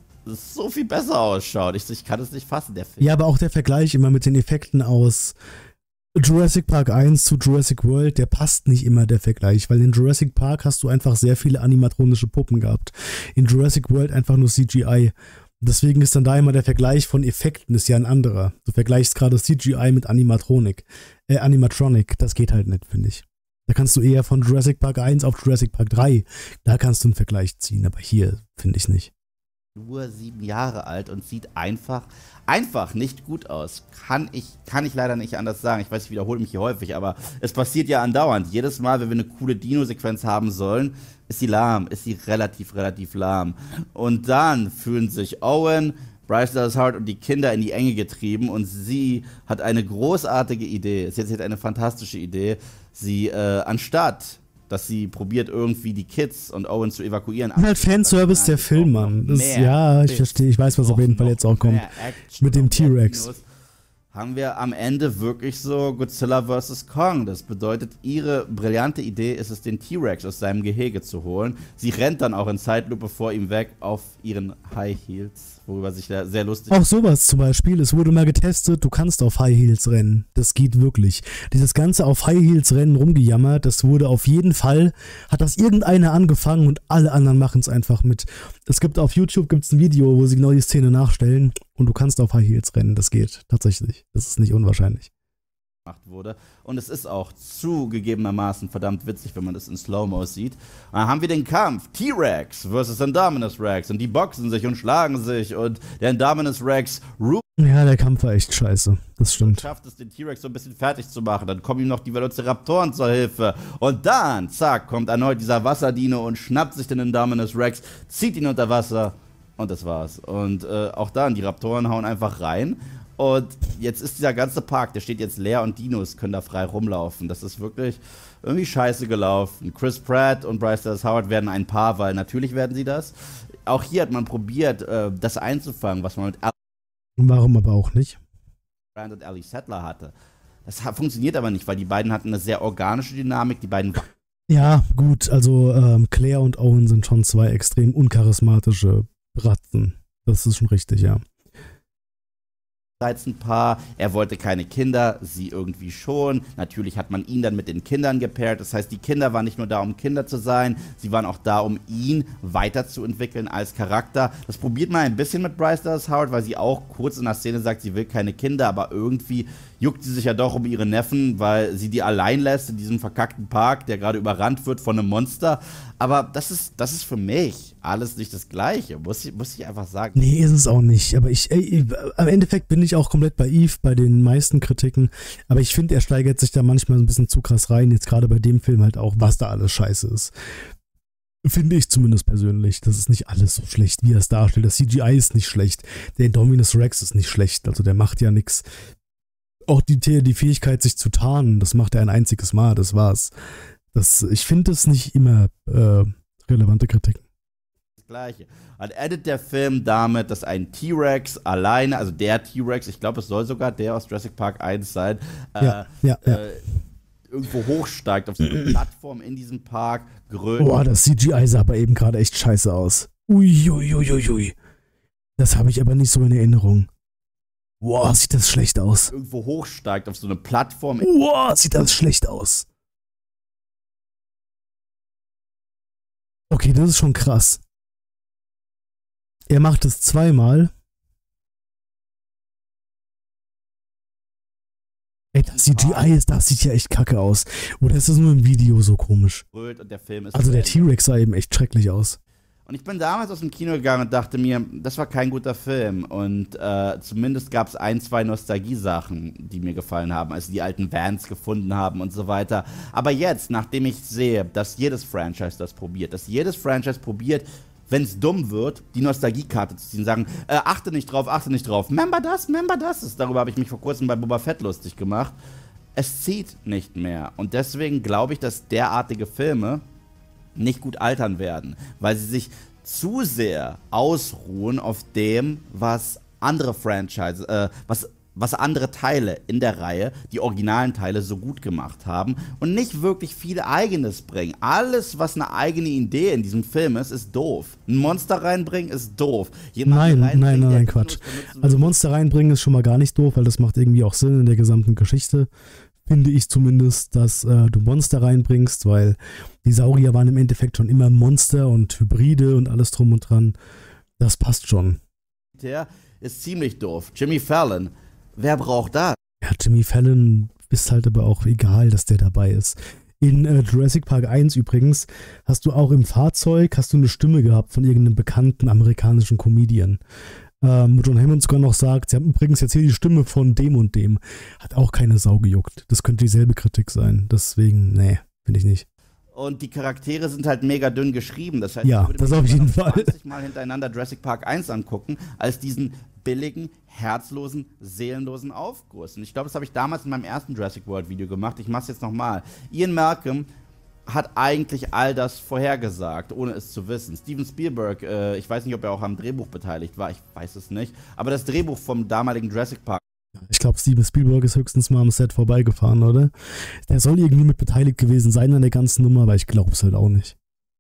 Speaker 2: so viel besser ausschaut. Ich, ich kann es nicht fassen, der Film.
Speaker 1: Ja, aber auch der Vergleich immer mit den Effekten aus Jurassic Park eins zu Jurassic World, der passt nicht immer, der Vergleich, weil in Jurassic Park hast du einfach sehr viele animatronische Puppen gehabt. In Jurassic World einfach nur C G I. Deswegen ist dann da immer der Vergleich von Effekten, ist ja ein anderer. Du vergleichst gerade C G I mit Animatronik. Äh, Animatronic, das geht halt nicht, finde ich. Da kannst du eher von Jurassic Park eins auf Jurassic Park drei, da kannst du einen Vergleich ziehen, aber hier finde ich nicht.
Speaker 2: Nur sieben Jahre alt und sieht einfach, einfach nicht gut aus. Kann ich, kann ich leider nicht anders sagen. Ich weiß, ich wiederhole mich hier häufig, aber es passiert ja andauernd. Jedes Mal, wenn wir eine coole Dino-Sequenz haben sollen, ist sie lahm, ist sie relativ, relativ lahm. Und dann fühlen sich Owen, Bryce Dallas Howard und die Kinder in die Enge getrieben und sie hat eine großartige Idee. Sie hat eine fantastische Idee. Sie, äh, anstatt dass sie probiert, irgendwie die Kids und Owen zu evakuieren.
Speaker 1: Halt Fanservice der Film, Mann. Das, ja, ich verstehe, ich weiß, was auf jeden Fall jetzt auch kommt. Mit dem T-Rex.
Speaker 2: Haben wir am Ende wirklich so Godzilla versus. Kong. Das bedeutet, ihre brillante Idee ist es, den T-Rex aus seinem Gehege zu holen. Sie rennt dann auch in Zeitlupe vor ihm weg auf ihren High Heels, worüber sich sehr, sehr lustig...
Speaker 1: Auch sowas zum Beispiel, es wurde mal getestet, du kannst auf High Heels rennen. Das geht wirklich. Dieses ganze auf High Heels rennen rumgejammert, das wurde auf jeden Fall, hat das irgendeiner angefangen und alle anderen machen es einfach mit. Es gibt auf YouTube gibt's ein Video, wo sie genau die Szene nachstellen und du kannst auf High Heels rennen, das geht tatsächlich. Das ist nicht unwahrscheinlich.
Speaker 2: Wurde. Und es ist auch zugegebenermaßen verdammt witzig, wenn man das in Slow-Mo sieht. Und dann haben wir den Kampf T-Rex versus Indominus Rex und die boxen sich und schlagen sich und der Indominus Rex
Speaker 1: ja, der Kampf war echt scheiße, das stimmt.
Speaker 2: Schafft es, den T-Rex so ein bisschen fertig zu machen. Dann kommen ihm noch die Velociraptoren zur Hilfe. Und dann, zack, kommt erneut dieser Wasserdino und schnappt sich den Indominus Rex, zieht ihn unter Wasser und das war's. Und äh, auch dann, die Raptoren hauen einfach rein. Und jetzt ist dieser ganze Park, der steht jetzt leer und Dinos können da frei rumlaufen. Das ist wirklich irgendwie scheiße gelaufen. Chris Pratt und Bryce Dallas Howard werden ein Paar, weil natürlich werden sie das. auch hier hat man probiert, äh, das einzufangen, was man mit
Speaker 1: Warum aber auch nicht?
Speaker 2: Brand und Ellie Sattler hatte. Das hat, funktioniert aber nicht, weil die beiden hatten eine sehr organische Dynamik, die beiden.
Speaker 1: Ja, gut, also ähm, Claire und Owen sind schon zwei extrem uncharismatische Bratzen. Das ist schon richtig, ja.
Speaker 2: Ein Paar, er wollte keine Kinder, sie irgendwie schon. Natürlich hat man ihn dann mit den Kindern gepaart. Das heißt, die Kinder waren nicht nur da, um Kinder zu sein, sie waren auch da, um ihn weiterzuentwickeln als Charakter. Das probiert man ein bisschen mit Bryce Dallas Howard, weil sie auch kurz in der Szene sagt, sie will keine Kinder, aber irgendwie juckt sie sich ja doch um ihre Neffen, weil sie die allein lässt in diesem verkackten Park, der gerade überrannt wird von einem Monster. Aber das ist, das ist für mich alles nicht das Gleiche, muss ich, muss ich einfach sagen.
Speaker 1: Nee, ist es auch nicht. Aber ich, ey, am Endeffekt bin ich auch komplett bei Eve, bei den meisten Kritiken. Aber ich finde, er steigert sich da manchmal ein bisschen zu krass rein. Jetzt gerade bei dem Film halt auch, was da alles scheiße ist. Finde ich zumindest persönlich. Das ist nicht alles so schlecht, wie er es darstellt. Das C G I ist nicht schlecht. Der Indominus Rex ist nicht schlecht. Also der macht ja nichts. Auch die, die Fähigkeit, sich zu tarnen, das macht er ein einziges Mal. Das war's. Das, ich finde es nicht immer äh, relevante Kritiken.
Speaker 2: Gleiche. Und endet der Film damit, dass ein T-Rex alleine, also der T-Rex, ich glaube, es soll sogar der aus Jurassic Park eins sein,
Speaker 1: ja,
Speaker 2: äh,
Speaker 1: ja, ja.
Speaker 2: Äh, irgendwo hochsteigt auf so eine Plattform in diesem Park, grölt.
Speaker 1: Boah, das C G I sah aber eben gerade echt scheiße aus. Uiuiuiui. Ui, ui. Das habe ich aber nicht so in Erinnerung. Boah, sieht das schlecht aus.
Speaker 2: Irgendwo hochsteigt auf so eine Plattform.
Speaker 1: Boah, sieht das schlecht aus. Okay, das ist schon krass. Er macht es zweimal. Ey, das C G I ist, das sieht ja echt kacke aus. Oder ist das nur im Video so komisch?
Speaker 2: Und der Film ist
Speaker 1: also der T-Rex sah eben echt schrecklich aus.
Speaker 2: Und ich bin damals aus dem Kino gegangen und dachte mir, das war kein guter Film. Und äh, zumindest gab es ein, zwei Nostalgie-Sachen, die mir gefallen haben, als sie die alten Vans gefunden haben und so weiter. Aber jetzt, nachdem ich sehe, dass jedes Franchise das probiert, dass jedes Franchise probiert, wenn es dumm wird, die Nostalgiekarte zu ziehen, sagen, äh, achte nicht drauf, achte nicht drauf, member das, member das. Darüber habe ich mich vor kurzem bei Boba Fett lustig gemacht. Es zieht nicht mehr. Und deswegen glaube ich, dass derartige Filme nicht gut altern werden, weil sie sich zu sehr ausruhen auf dem, was andere Franchises, äh, was, was andere Teile in der Reihe, die originalen Teile, so gut gemacht haben und nicht wirklich viel Eigenes bringen. Alles, was eine eigene Idee in diesem Film ist, ist doof. Ein Monster reinbringen ist doof.
Speaker 1: Nein, nein, nein, nein, Quatsch. Also Monster reinbringen ist schon mal gar nicht doof, weil das macht irgendwie auch Sinn in der gesamten Geschichte. Finde ich zumindest, dass äh, du Monster reinbringst, weil die Saurier waren im Endeffekt schon immer Monster und Hybride und alles drum und dran. Das passt schon.
Speaker 2: Der ist ziemlich doof. Jimmy Fallon, wer braucht das?
Speaker 1: Ja, Jimmy Fallon ist halt aber auch egal, dass der dabei ist. In äh, Jurassic Park eins übrigens hast du auch im Fahrzeug hast du eine Stimme gehabt von irgendeinem bekannten amerikanischen Comedian. Ähm, wo John Hammond sogar noch sagt, sie haben übrigens jetzt hier die Stimme von dem und dem. Hat auch keine Sau gejuckt. Das könnte dieselbe Kritik sein. Deswegen, nee, finde ich nicht.
Speaker 2: Und die Charaktere sind halt mega dünn geschrieben. Das heißt,
Speaker 1: ja,
Speaker 2: ich würde
Speaker 1: das
Speaker 2: mir
Speaker 1: auf jeden Fall
Speaker 2: zwanzig Mal hintereinander Jurassic Park eins angucken, als diesen billigen, herzlosen, seelenlosen Aufguss. Und ich glaube, das habe ich damals in meinem ersten Jurassic World Video gemacht. Ich mache es jetzt nochmal. Ian Malcolm hat eigentlich all das vorhergesagt, ohne es zu wissen. Steven Spielberg, äh, ich weiß nicht, ob er auch am Drehbuch beteiligt war, ich weiß es nicht, aber das Drehbuch vom damaligen Jurassic Park.
Speaker 1: Ich glaube, Steven Spielberg ist höchstens mal am Set vorbeigefahren, oder? Der soll irgendwie mit beteiligt gewesen sein an der ganzen Nummer, aber ich glaube es halt auch nicht.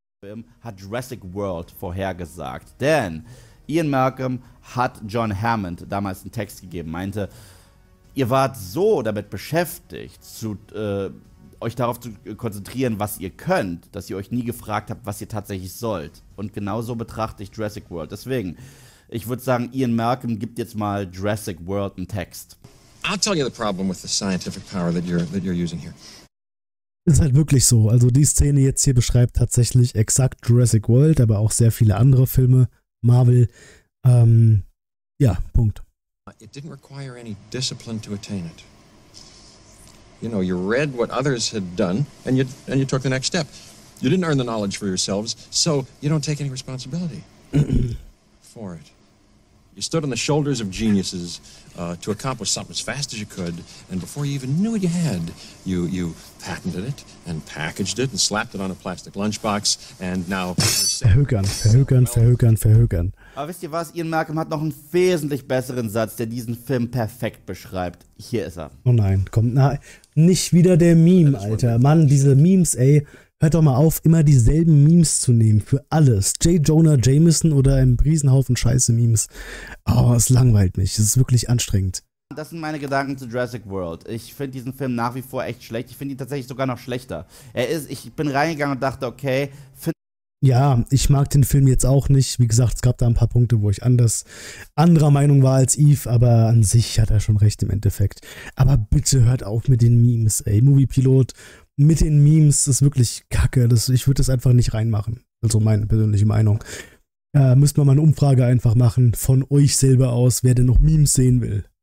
Speaker 2: Hat Jurassic World vorhergesagt, denn Ian Malcolm hat John Hammond damals einen Text gegeben, meinte, ihr wart so damit beschäftigt, zu äh, euch darauf zu konzentrieren, was ihr könnt, dass ihr euch nie gefragt habt, was ihr tatsächlich sollt. Und genauso betrachte ich Jurassic World. Deswegen, ich würde sagen, Ian Malcolm gibt jetzt mal Jurassic World einen Text.
Speaker 5: I'll tell you the problem with the scientific power that you're, that you're using here.
Speaker 1: Ist halt wirklich so. Also die Szene jetzt hier beschreibt tatsächlich exakt Jurassic World, aber auch sehr viele andere Filme, Marvel. Ähm, ja, Punkt.
Speaker 5: It didn't require any discipline to attain it. You know, you read what others had done, and you and you took the next step. You didn't earn the knowledge for yourselves, so you don't take any responsibility for it. You stood on the shoulders of geniuses uh, to accomplish something as fast as you could, and before you even knew what you had, you you patented it and packaged it and slapped it on a plastic lunchbox, and now...
Speaker 1: Verhökern, verhökern, verhökern, verhökern.
Speaker 2: Aber wisst ihr was? Ian Malcolm hat noch einen wesentlich besseren Satz, der diesen Film perfekt beschreibt. Hier ist er.
Speaker 1: Oh nein, kommt na, nicht wieder der Meme, Alter. Mann, diese Memes, ey. Hört doch mal auf, immer dieselben Memes zu nehmen. Für alles. J. Jonah Jameson oder ein Riesenhaufen scheiße Memes. Oh, es langweilt mich. Es ist wirklich anstrengend.
Speaker 2: Das sind meine Gedanken zu Jurassic World. Ich finde diesen Film nach wie vor echt schlecht. Ich finde ihn tatsächlich sogar noch schlechter. Er ist, ich bin reingegangen und dachte, okay, find
Speaker 1: Ja, ich mag den Film jetzt auch nicht. Wie gesagt, es gab da ein paar Punkte, wo ich anders anderer Meinung war als Eve, aber an sich hat er schon recht im Endeffekt. Aber bitte hört auf mit den Memes, ey. Moviepilot mit den Memes ist wirklich kacke. Das, ich würde das einfach nicht reinmachen. Also meine persönliche Meinung. Äh, müssten wir mal eine Umfrage einfach machen von euch selber aus, wer denn noch Memes sehen will.